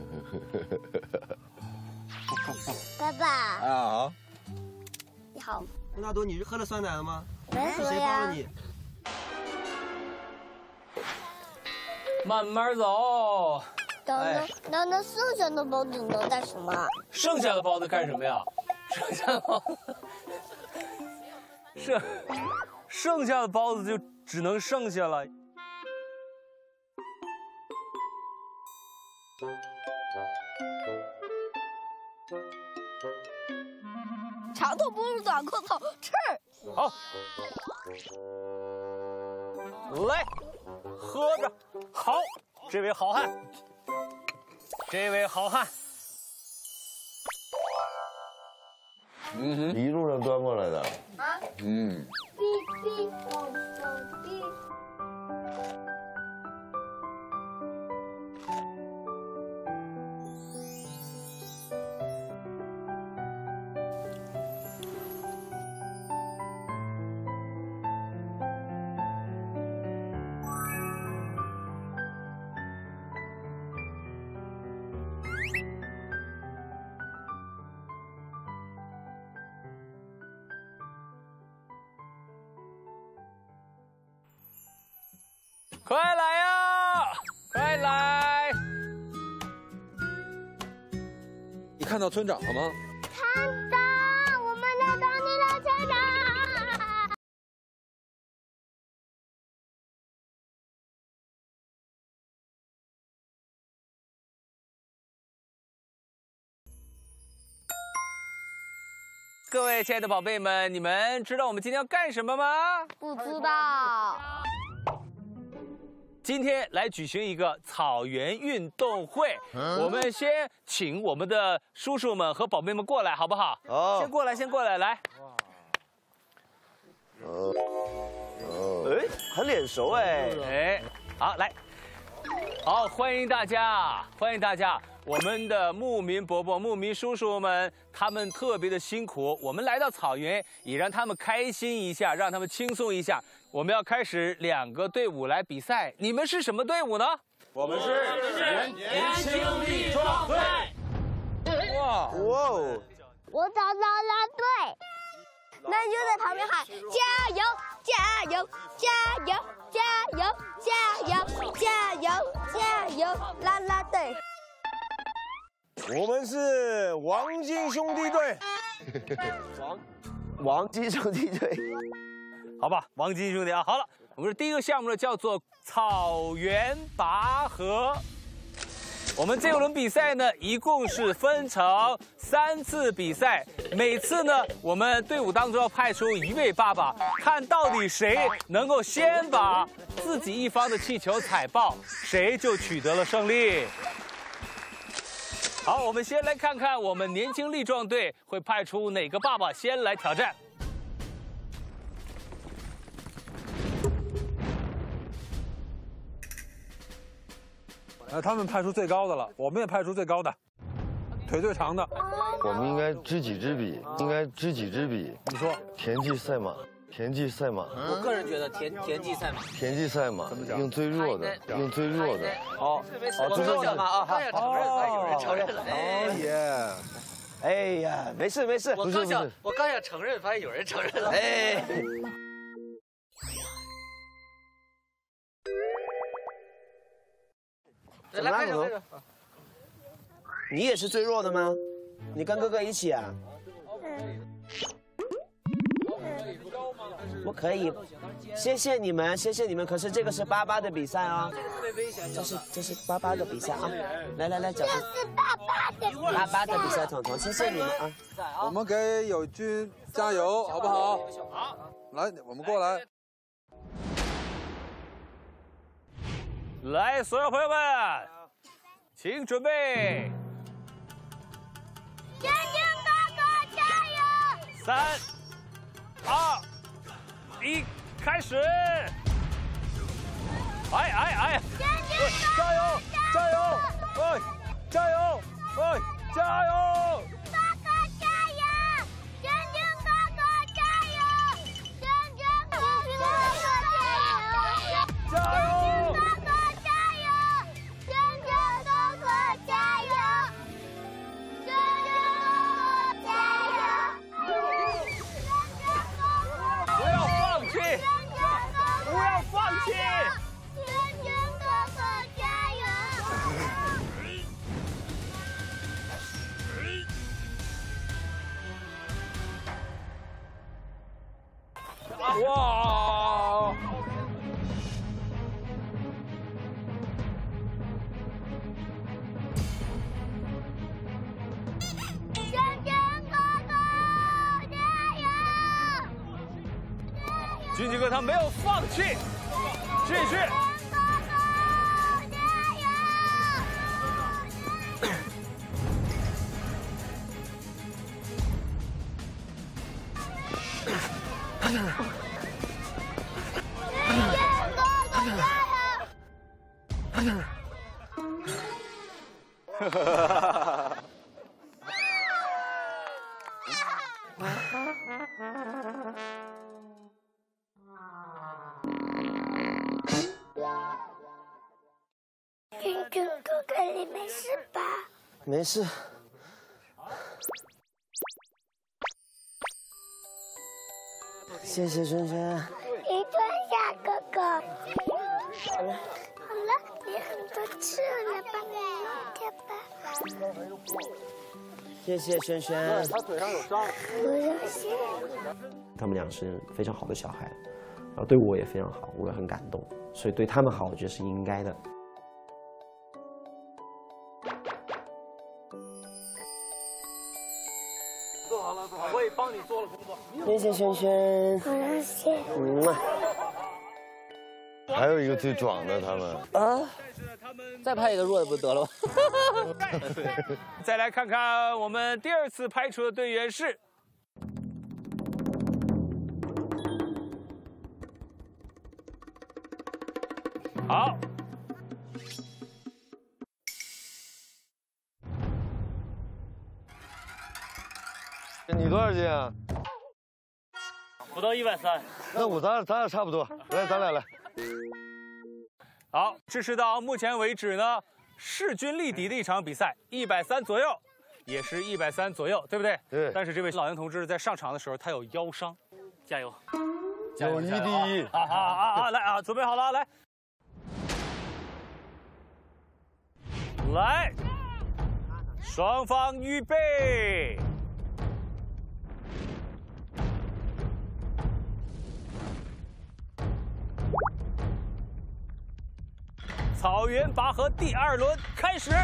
爸爸。 啊。 你好。 罗纳多，你喝了酸奶了吗？ 没喝呀。 谁帮了你？ 慢慢走。 等等，那那剩下的包子能干什么？ 剩下的包子干什么呀？剩下的包子，剩剩下的包子就只能剩下了。 长痛不如短裤头，吃。 好，来，喝着。好，这位好汉，这位好汉。 嗯哼，一路上端过来的。 啊。 嗯。 哔哔啵啵哔。 快来呀！快来！ 你看到村长了吗？ 看到，我们来帮你了，村长。 各位亲爱的宝贝们，你们知道我们今天要干什么吗？ 不知道。 今天来举行一个草原运动会， 嗯、 我们先请我们的叔叔们和宝贝们过来，好不好？ 哦， 先过来，先过来，来。 哦，哦，哎，很脸熟哎， 哎，好，来，好，欢迎大家，欢迎大家。我们的牧民伯伯、牧民叔叔们，他们特别的辛苦。我们来到草原，也让他们开心一下，让他们轻松一下。我们要开始两个队伍来比赛，你们是什么队伍呢？ 我们是年年轻力壮队。 哇哇哦！ 我找到了队，那就在旁边喊加油加油加油加油加油加油加油啦啦队。 我们是王金兄弟队。王王金兄弟队。 好吧，王金兄弟啊，好了，我们是第一个项目呢，叫做草原拔河。我们这轮比赛呢，一共是分成三次比赛，每次呢，我们队伍当中要派出一位爸爸，看到底谁能够先把自己一方的气球踩爆，谁就取得了胜利。好，我们先来看看我们年轻力壮队会派出哪个爸爸先来挑战。 呃，他们派出最高的了，我们也派出最高的，腿最长的。 我们应该知己知彼，应该知己知彼。 你说， 田忌赛马，田忌赛马。 我个人觉得田田忌赛马。 田忌赛马，用最弱的，用最弱的。 哦，哦，最弱的嘛啊！ 刚想承认，发现有人承认了。 哦耶！哎呀，没事没事。 我刚想，我刚想承认，发现有人承认了。哎。 怎么拉狗头？你也是最弱的吗？你跟哥哥一起啊？不可以，谢谢你们，谢谢你们。可是这个是巴巴的比赛啊，这是这是巴巴的比赛啊！来来来，脚。这是巴巴的。 巴巴的比赛，彤彤，谢谢你们啊！ 我们给友军加油，好不好？好。来，我们过来。 来，所有朋友们，请准备。 娟娟哥哥加油！ 三、二、一，开始！哎哎哎！ 娟娟加油！加油！喂，加油！喂，加油！ 哥哥加油！娟娟哥哥加油！娟娟哥哥加油！ 加油！ 哥哥加油！娟娟哥哥加油！娟娟哥哥加油！ 不要放弃！不要放弃！ 娟娟哥哥加油！ 哇！ 娟娟哥哥加油！ 君君哥他没有放弃，继续。 哈哈哈哈！ 君君哥哥，你没事吧？ 没事。谢谢轩轩。 你蹲下，哥哥。好了，你很多次了吧？明天吧。 谢谢轩轩。 他腿上有伤。 不用谢。 他们俩是非常好的小孩，然后对我也非常好，我也很感动，所以对他们好，我觉得是应该的。 做好了，我也帮你做了工作。 谢谢轩轩。 不用谢。 嗯。 还有一个最壮的，他们啊，再拍一个弱的不得了吗？ 再来看看我们第二次拍出的队员是。好。 你多少斤啊？ 不到一百三。 那我咱俩咱俩差不多，来，咱俩来。 好，这是到目前为止呢势均力敌的一场比赛，一百三左右，也是一百三左右，对不对？ 对。 但是这位老杨同志在上场的时候他有腰伤，加油！ 友谊第一。 啊啊啊啊！来啊，准备好了，来，来，双方预备。草原拔河第二轮开始！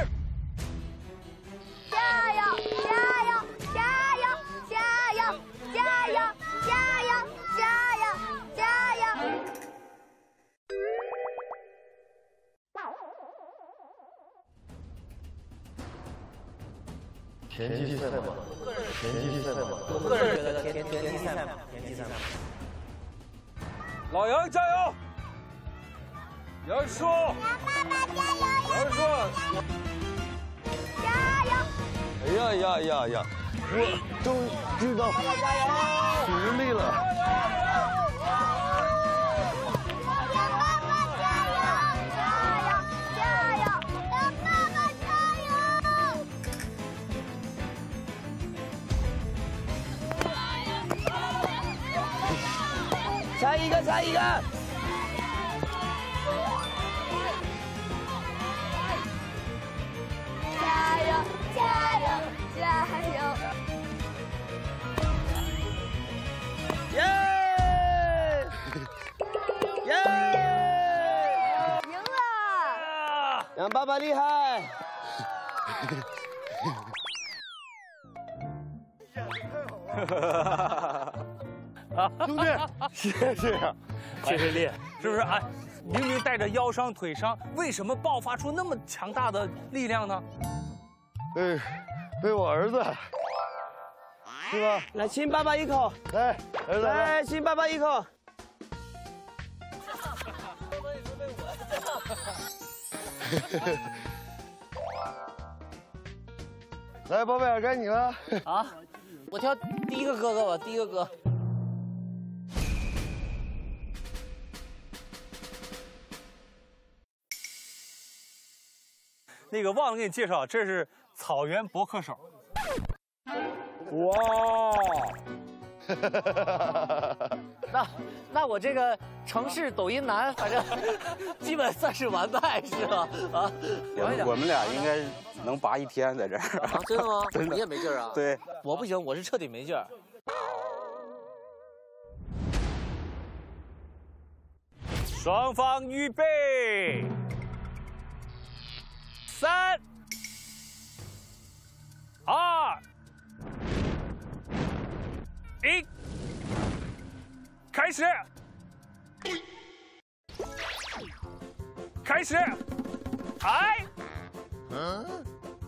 加油！加油！加油！加油！加油！加油！加油！加油！ 田忌赛马，田忌赛马。 我个人觉得田田忌赛马，田忌赛马。 老杨加油！杨叔， 爸爸加油！ 杨叔， 加油！ 哎呀呀呀呀！我终于知道实力了。 爸爸加油！加油！加油！让爸爸加油！ 再一个，再一个。 油，加油，加油！ 耶！耶！ 赢了！ 杨爸爸厉害！ 兄弟，谢谢， 谢谢力，是不是？哎，明明带着腰伤腿伤，为什么爆发出那么强大的力量呢？ 被被我儿子，是吧？ 来亲爸爸一口， 来，儿子， 来亲爸爸一口。 来，宝贝，该你了。 啊，我挑第一个哥哥吧，第一个哥。 那个忘了给你介绍，这是草原博客手。 哇！ 那那我这个城市抖音男，反正基本算是完败，是吧？啊， 我我们俩应该能拔一天在这儿。 啊，真的吗？ 真的你也没劲儿啊？ 对， 我不行，我是彻底没劲儿。 双方预备，三、二、一，开始！开始！哎！ 嗯。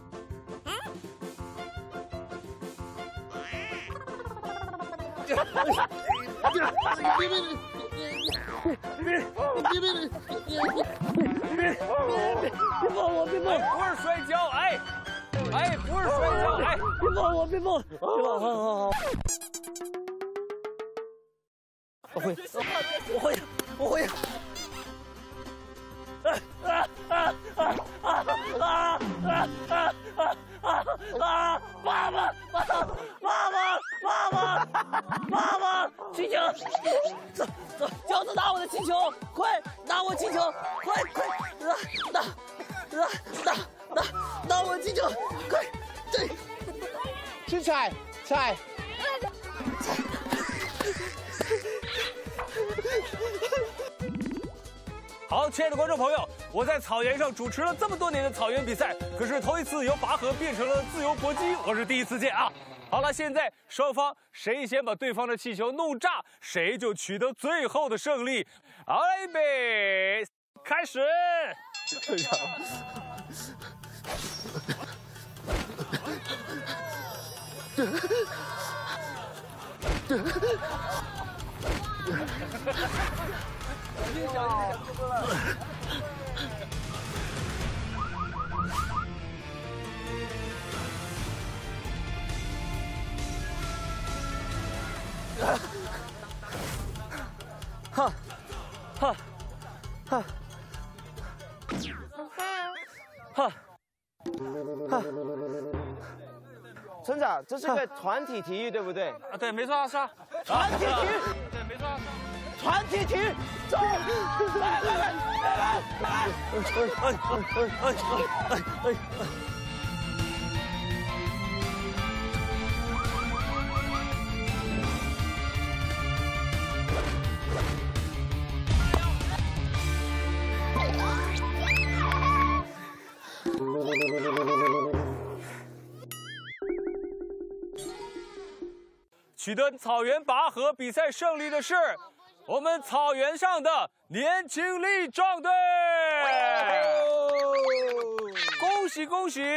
别别别！别碰我！别碰！不是摔跤，哎，哎，不是摔跤，哎， 别碰我！别碰！别碰！好好好。 我会，我会，我会。啊啊啊啊啊啊啊啊啊！妈妈，妈妈，妈妈，妈妈，妈妈，气球，走走，饺子拿我的气球，快拿我气球，快快，拿拿拿拿拿拿我气球，快，对， 去踩踩。 好，亲爱的观众朋友，我在草原上主持了这么多年的草原比赛，可是头一次由拔河变成了自由搏击，我是第一次见啊。好了，现在双方谁先把对方的气球弄炸，谁就取得最后的胜利。好，预备，开始。 哈，哈，哈，哈，哈。村长，这是个团体体育，对不对？ 啊，对，没错啊，是啊。 团体体育， 对，没错啊。 团体体育，走！来来来来来来！哎哎哎哎哎！ 取得草原拔河比赛胜利的是我们草原上的年轻力壮队，恭喜恭喜！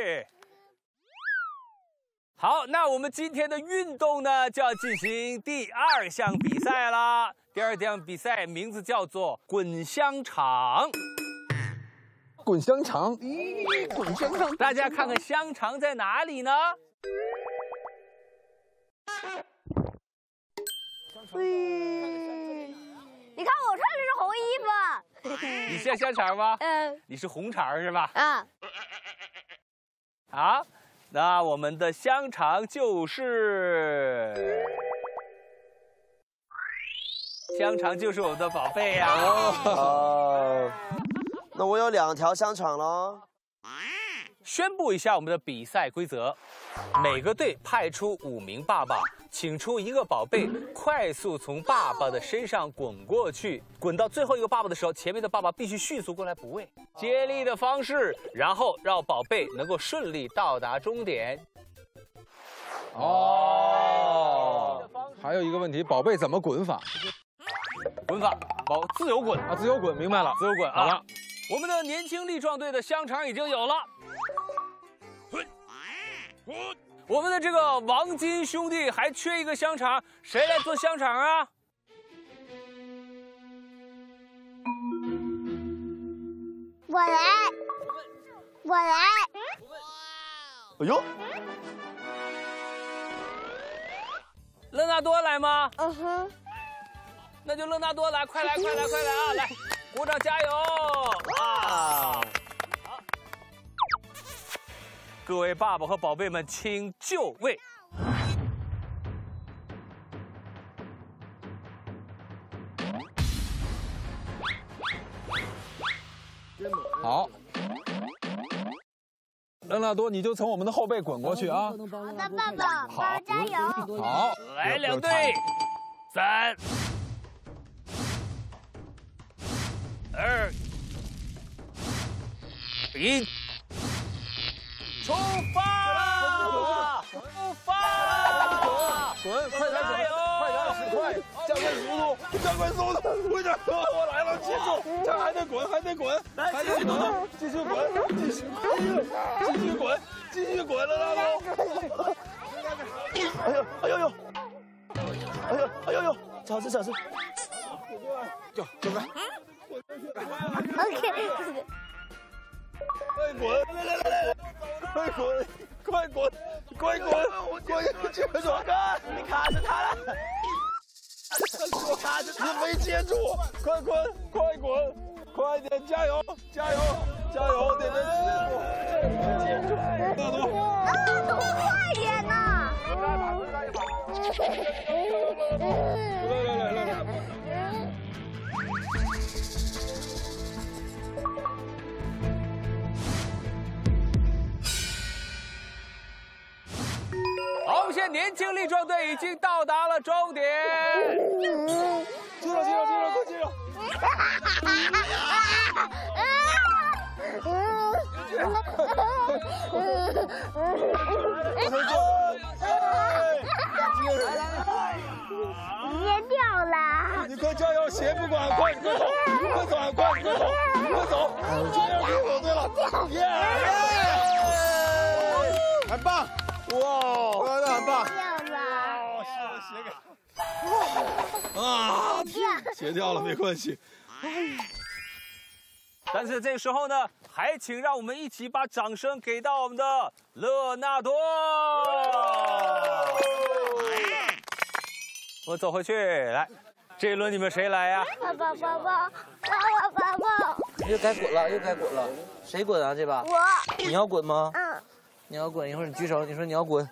好，那我们今天的运动呢，就要进行第二项比赛啦。第二项比赛名字叫做滚香肠。 滚香肠，咦，滚香肠！ 大家看看香肠在哪里呢？ 嘿，你看我穿的是红衣服。 你像香肠吗？ 嗯。 你是红肠是吧？ 啊。 好，那我们的香肠就是香肠就是我们的宝贝呀。 哦。那我有两条香肠喽。 宣布一下我们的比赛规则：每个队派出五名爸爸，请出一个宝贝，快速从爸爸的身上滚过去，滚到最后一个爸爸的时候，前面的爸爸必须迅速过来补位，接力的方式，然后让宝贝能够顺利到达终点。 哦，还有一个问题，宝贝怎么滚法？ 滚法，宝自由滚啊，自由滚，明白了， 自由滚好了。 啊。我们的年轻力壮队的香肠已经有了。我们的这个王金兄弟还缺一个香肠，谁来做香肠啊？ 我来，我来。 哎呦， 勒纳多来吗？ 嗯哼。 那就勒纳多来，快来快来快来啊！来，鼓掌加油！啊！好，各位爸爸和宝贝们，请就位。 好，勒纳多，你就从我们的后背滚过去啊！ 好的，爸爸，爸爸加油！ 好， 来两队，三。二一，出发！出发！ 滚！快点滚！快点使快，加快速度，加快速度，快点！我来了，记住，这还得滚，还得滚，还得滚，继续滚，继续，继续滚，继续滚了，大哥！ 哎呦，哎呦呦，哎呦，哎呦呦，小事小事，走走开。 OK。 快滚！来来来来，快滚！快滚！快滚！快接住！ 你卡着他了， 我卡着他，没接住！快滚！快滚！快点！加油！加油！加油！得得接住！接住！大多！ 啊，怎么快点呢？ 来来来来来！ 红线年轻力壮队已经到达了终点。 接着接着接着，快接着！ 别掉了！ 你快加油，鞋不管，快快走，快走，快快走，快走！这样就走对了，耶！ 很棒！哇，玩的很棒！ 哦，鞋给啊，鞋掉了没关系。 但是这个时候呢，还请让我们一起把掌声给到我们的勒纳多。我走回去，来，这一轮你们谁来呀？ 爸爸，爸爸，爸爸，爸爸。 又该滚了，又该滚了，谁滚啊？这把我。 你要滚吗？ 嗯。 你要滚，一会儿你举手，你说你要滚。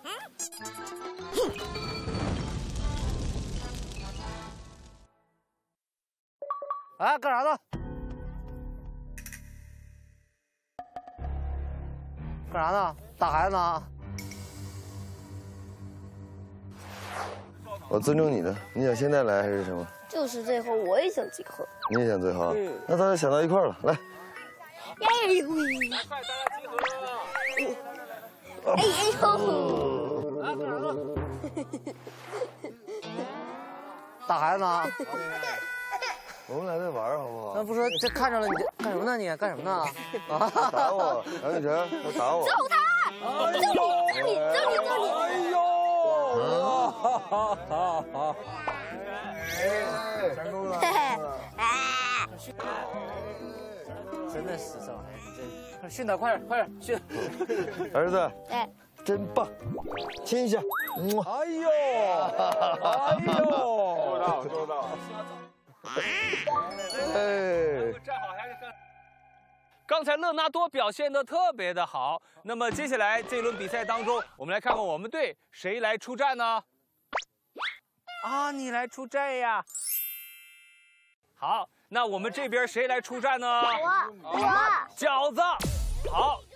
哎，干啥呢？干啥呢？打孩子呢？ 我尊重你的，你想现在来还是什么？ 就是最后我也想结婚。 你也想最后？ 嗯。 那咱俩想到一块儿了，来。 哎呦！ 快，大家集合了！ 哎哎呦！ 啊，干啥呢？打孩子呢？ 我们俩在玩好不好？ 那不说这看着了，你这干什么呢？你干什么呢？啊！ 打我，杨雨晨，他打我！ 揍他！揍你！揍你！揍你！揍你！ 哎呦！哈哈哈哈！ 成功了！ 真的是这玩意儿，这训他快点，快点训！ 儿子， 哎， 真棒，亲一下。 哎呦！哎呦！ 做到，做到。 哎， 站好还是站？刚才勒纳多表现得特别的好，那么接下来这轮比赛当中，我们来看看我们队谁来出战呢？啊，你来出战呀！好，那我们这边谁来出战呢？ 我我饺子。好，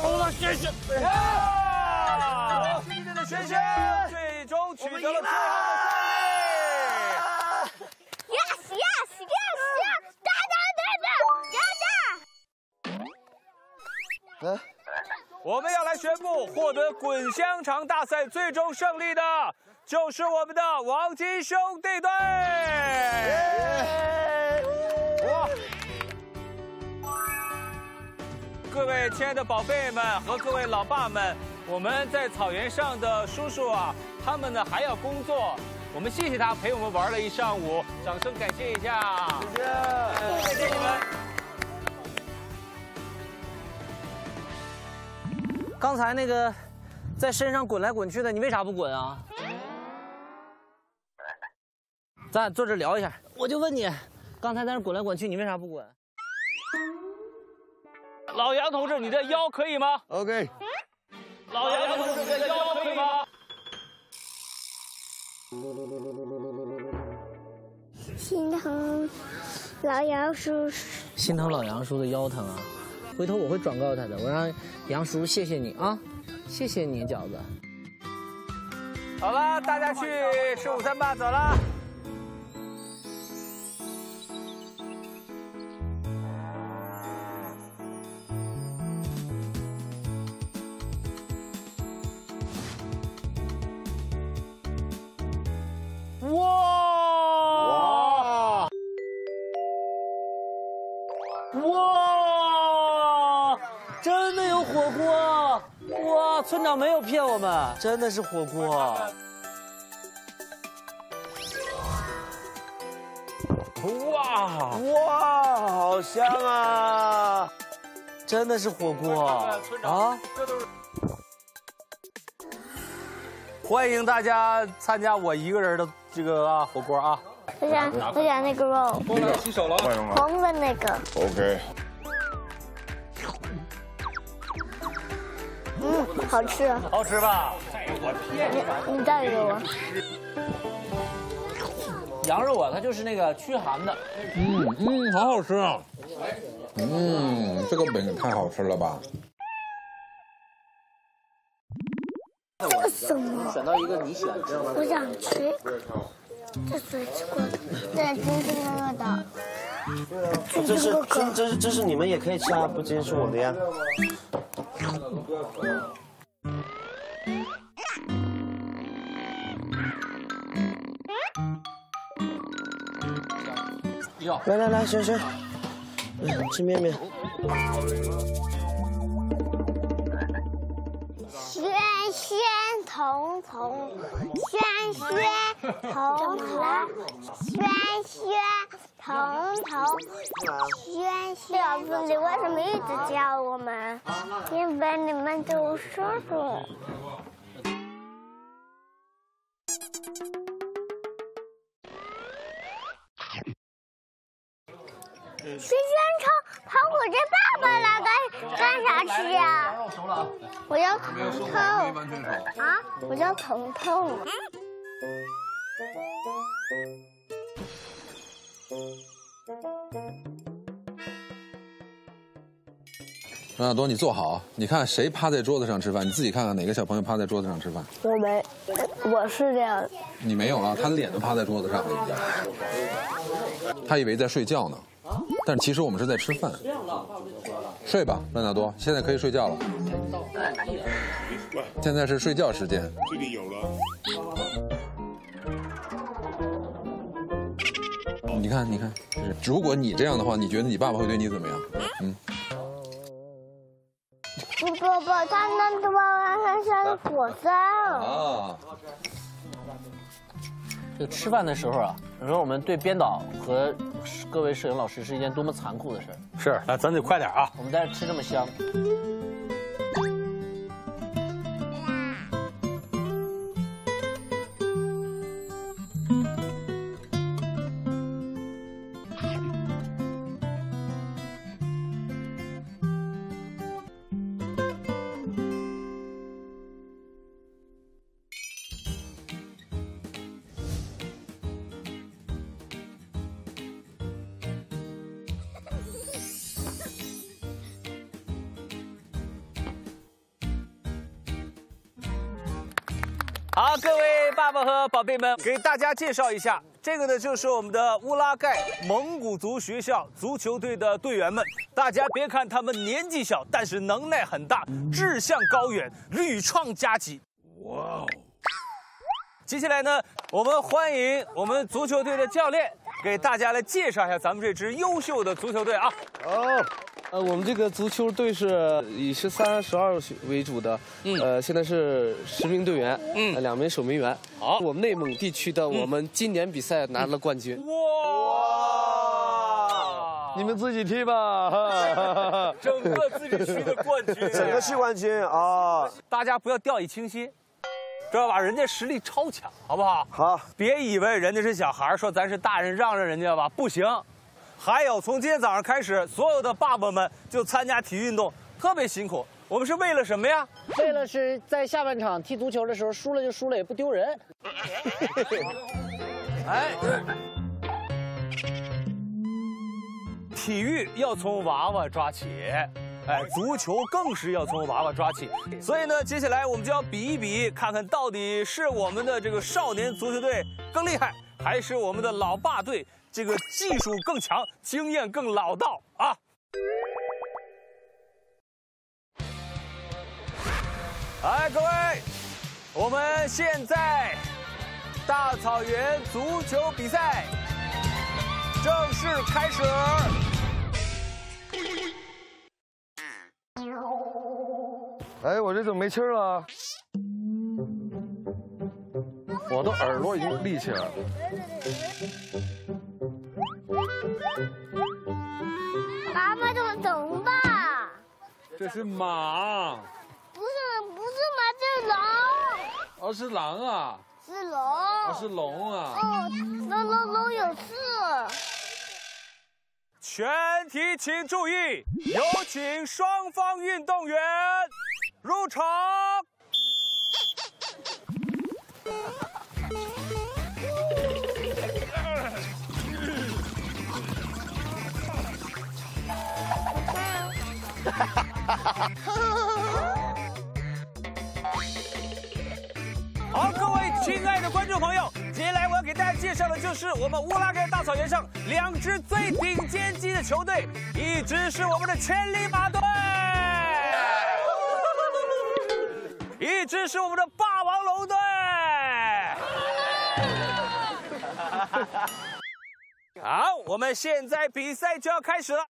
冲了轩轩！呀！兄弟的轩轩最终取得了最后的胜利。 Yes yes yes yes！ 哒哒哒哒哒！ 啊！ 我们要来宣布，获得滚香肠大赛最终胜利的，就是我们的王金兄弟队。哇！各位亲爱的宝贝们和各位老爸们，我们在草原上的叔叔啊，他们呢还要工作，我们谢谢他陪我们玩了一上午，掌声感谢一下。谢谢，谢谢你们。 刚才那个在身上滚来滚去的，你为啥不滚啊？咱俩坐这聊一下，我就问你，刚才在那滚来滚去，你为啥不滚？ 老杨同志，你的腰可以吗 ？OK。 老杨同志，你的腰可以吗？ 心疼老杨叔叔。 心疼老杨叔的腰疼啊！回头我会转告他的，我让杨叔谢谢你啊，谢谢你饺子。 好了，大家去吃午餐吧，走了。哇！ 哇！真的有火锅！哇，村长没有骗我们，真的是火锅。 哇哇，好香啊！ 真的是火锅啊！ 欢迎大家参加我一个人的这个啊火锅啊！ 我想我想那个肉， 那个洗手了， 红的那个。 OK。 嗯，好吃。 好吃吧？ 你你再给我。 羊肉啊，它就是那个驱寒的。 嗯嗯，好好吃啊！嗯，这个饼也太好吃了吧！ 这个什么？ 选到一个你选，知道吗？ 我想吃一个。这水吃过的，对，金星哥哥的。 这是这这是这是你们也可以吃啊，不仅是我的呀。来来来，轩轩，吃面面。 轩轩彤彤，轩轩彤彤，轩轩彤彤，轩轩。老师，你为什么一直叫我们？因为你们都叔叔。轩轩朝朝我这爸爸来干干啥吃呀？我要彤彤啊！我叫彤彤。 张亚多，你坐好，你看谁趴在桌子上吃饭？你自己看看哪个小朋友趴在桌子上吃饭？ 我没，我是这样。 你没有啊？他的脸都趴在桌子上，他以为在睡觉呢。但其实我们是在吃饭。睡吧，乱大多，现在可以睡觉了。现在是睡觉时间。 这里有了。 你看，你看，如果你这样的话，你觉得你爸爸会对你怎么样？嗯。 不不不，他那他妈他像火山。 啊。 就吃饭的时候啊，有时候我们对编导和各位摄影老师是一件多么残酷的事儿。 是，那咱得快点啊！ 我们在这吃这么香。 好，各位爸爸和宝贝们，给大家介绍一下，这个呢就是我们的乌拉盖蒙古族学校足球队的队员们。大家别看他们年纪小，但是能耐很大，志向高远，屡创佳绩。哇哦！接下来呢，我们欢迎我们足球队的教练给大家来介绍一下咱们这支优秀的足球队啊。 哦。呃，我们这个足球队是以十三、十二为主的，嗯，呃，现在是十名队员，嗯，呃、两名守门员。好，我们内蒙地区的，我们今年比赛拿了冠军。 哇！你们自己踢吧。 整个自己区的冠军， 整个区冠军啊！ 大家不要掉以轻心，知道吧？人家实力超强，好不好？ 好， 别以为人家是小孩，说咱是大人让着人家吧，不行。还有，从今天早上开始，所有的爸爸们就参加体育运动，特别辛苦。我们是为了什么呀？ 为了是在下半场踢足球的时候，输了就输了，也不丢人。 哎，体育要从娃娃抓起，哎，足球更是要从娃娃抓起。所以呢，接下来我们就要比一比，看看到底是我们的这个少年足球队更厉害，还是我们的老爸队。这个技术更强，经验更老道啊！哎，各位，我们现在大草原足球比赛正式开始。 哎，我这怎么没气儿了？我的耳朵已经立起来了。 爸爸怎么怎么办？ 这是马。 不是不是马，这是龙。 哦，是狼啊。 是龙。 哦，是龙啊。 哦，龙龙龙有刺。 全体请注意，有请双方运动员入场。好，各位亲爱的观众朋友，接下来我要给大家介绍的就是我们乌拉盖大草原上两支最顶尖级的球队，一支是我们的千里马队，一支是我们的霸王龙队。好，我们现在比赛就要开始了。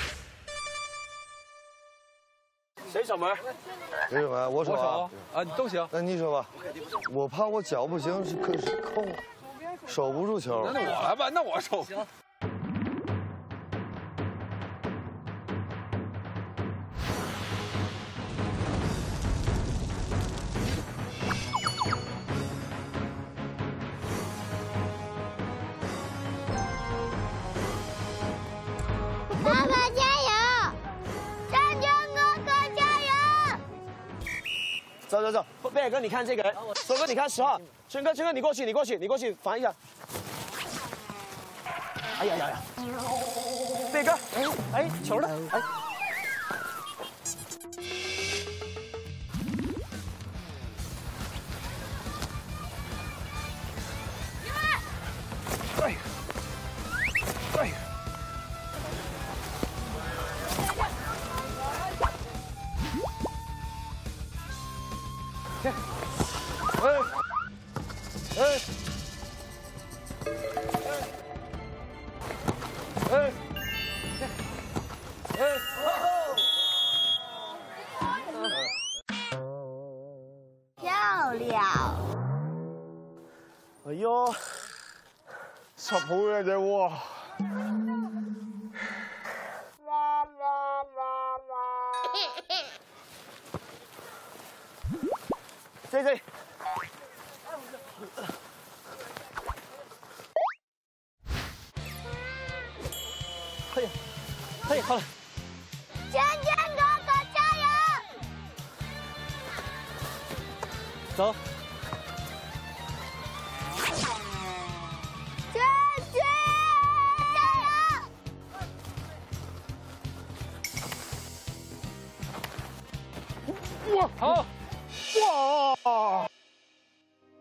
谁守门？ 谁守门？我守啊！ 啊，你都行。 那你守吧。我怕我脚不行，是可是扣，守不住球。 那我来吧，那我守。行。 爸爸加油！战争哥哥加油！ 走走走，贝尔哥，你看这个人，手哥，你看十号，轩哥，轩哥，你过去，你过去，你过去防一下。哎呀呀呀！贝尔哥，哎哎，球呢？哎。哎。哎。哎，哎，哎，哎， 漂亮！ 哎呦，小朋友的我。这这。 可以，可以，好了。 娟娟哥哥加油！ 走。 娟娟加油！ 哇，好，哇！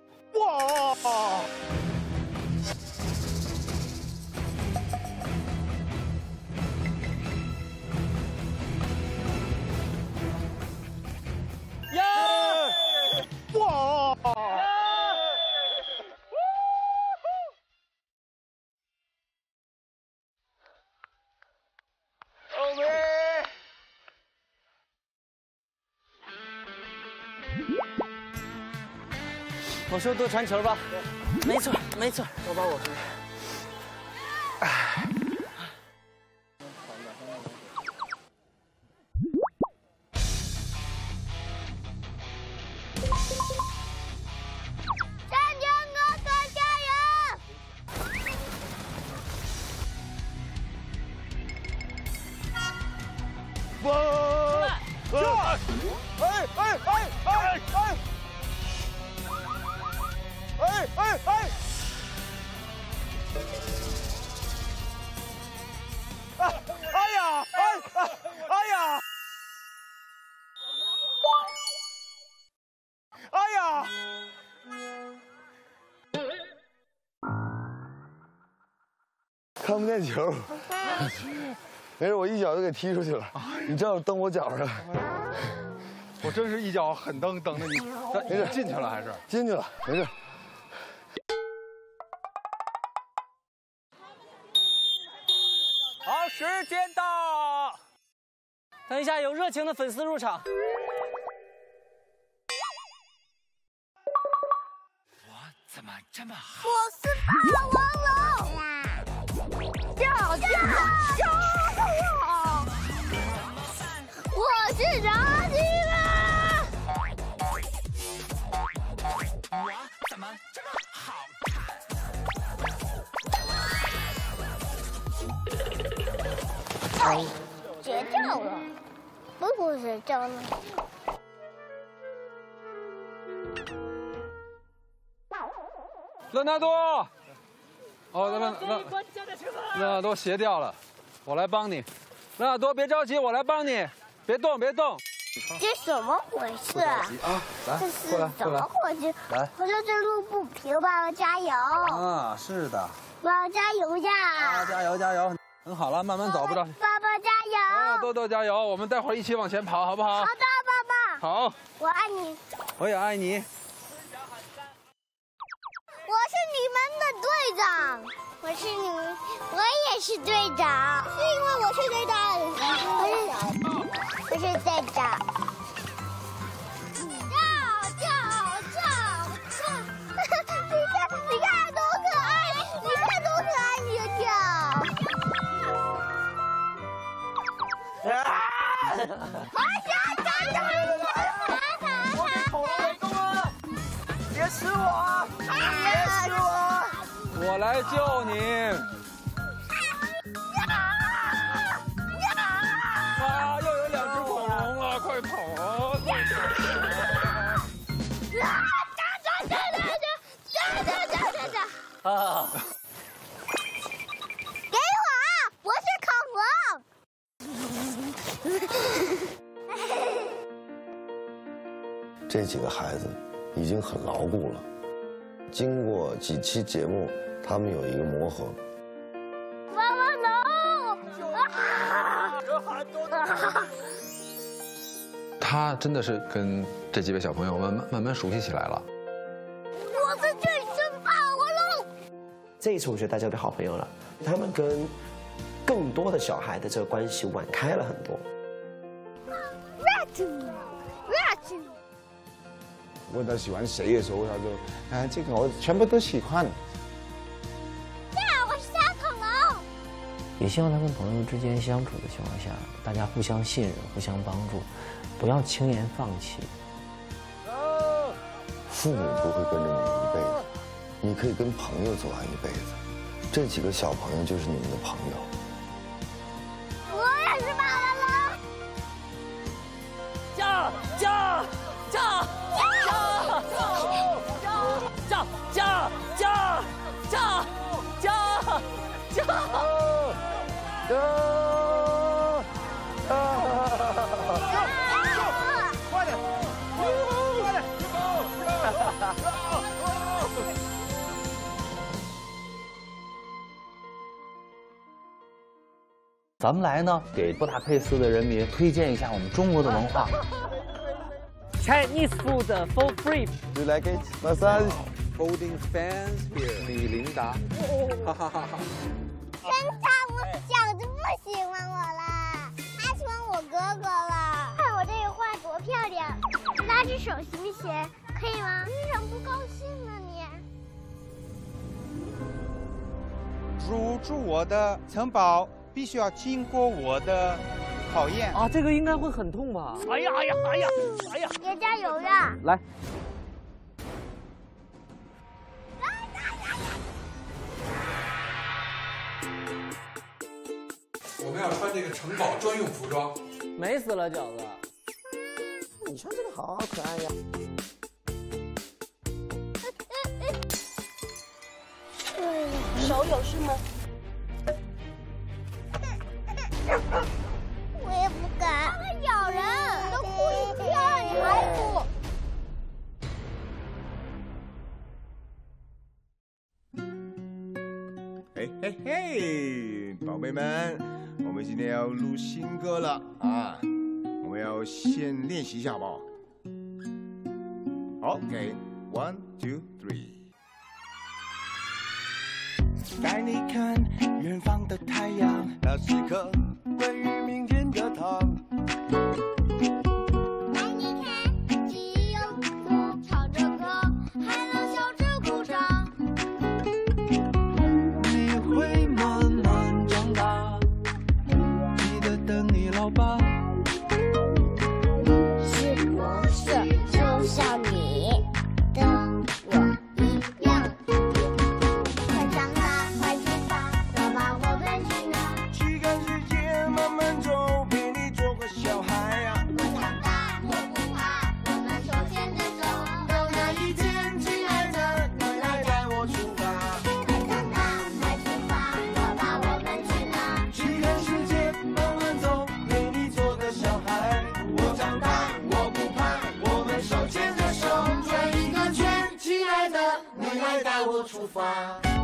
我说多传球吧。没错，没错。 我把我这。哎。 哇！哎哎哎哎哎！哎哎哎！哎哎呀！哎哎哎呀！哎呀！ 看不见球。没事，我一脚就给踢出去了。你正好蹬我脚上， 我真是一脚狠蹬蹬的你。没事，进去了还是？ 进去了，没事。 好，时间到。 等一下，有热情的粉丝入场。 我怎么这么好？ 我是霸王龙。叫叫叫！ 我是炸鸡了！ 我怎么这么好看？哎，绝招了！不不是招了。 伦纳多，哦，那那那伦纳多鞋掉了，我来帮你。伦纳多，别着急，我来帮你。 别动，别动！ 这怎么回事？ 啊，来， 这是怎么回事？ 来， 我说这路不平，爸爸加油！ 啊，是的。 爸爸加油呀！ 啊，加油加油！很好了，慢慢走，不着急。 爸爸加油！ 啊，豆豆加油！我们待会儿一起往前跑，好不好？ 好的，爸爸。 好。 我爱你。 我也爱你。 我是你们的队长。我是你们，我也是队长。是因为我是队长。我是。 我是队长，叫叫叫叫！你看，你看多可爱！你看多可爱！你就叫！好想长长长长长！ 恐龙围攻啊！别吃我！别吃我！ 我来救你！ 快跑啊！ 啊！站站站站站站站站站！啊！给我啊！我是恐龙。这几个孩子已经很牢固了，经过几期节目，他们有一个磨合。 妈妈走！啊！ 他真的是跟这几位小朋友慢慢慢慢熟悉起来了。 我是最生霸王龙。 这一次我觉得大家都好朋友了，他们跟更多的小孩的这个关系挽开了很多。 问他喜欢谁的时候，他就啊，这个我全部都喜欢。 呀，我是小恐龙。 也希望他跟朋友之间相处的情况下，大家互相信任、互相帮助。 不要轻言放弃。 父母不会跟着你一辈子，你可以跟朋友走完一辈子。这几个小朋友就是你们的朋友。 我也是霸王龙。 叫叫叫叫叫叫叫叫叫叫！ 快点！快点！ 咱们来呢，给布达佩斯的人民推荐一下我们中国的文化。 Chinese food for free. Do you like it? Massage. Holding fans here. 李琳达。哈哈哈哈。 真他不小子不喜欢我了，他喜欢我哥哥了。看我这个画多漂亮，拉只手行不行？ 可以吗？你怎么不高兴呢你？ 入住我的城堡必须要经过我的考验啊，这个应该会很痛吧？ 哎呀哎呀哎呀哎呀！ 别加油呀！ 来。 我们要穿这个城堡专用服装。 美死了，饺子！ 你穿这个好可爱呀！ 手有事吗？我也不敢。它会咬人，都哭一天你还哭。 嘿嘿嘿，宝贝们，我们今天要录新歌了啊！我们要先练习一下，好不好 ？OK，one two three。 带你看远方的太阳，那是颗关于明天的糖。 带你看基友族唱着歌，还能笑着鼓掌。 会慢慢长大，记得等你老爸。 是不是就像你跟我一样？快长大，快出发，爸爸我们去哪？ 去看世界，慢慢走，陪你做个小孩呀。 我长大，我不怕，我们手牵着手， 有那一天，亲爱的，你来带我出发。 带我出发。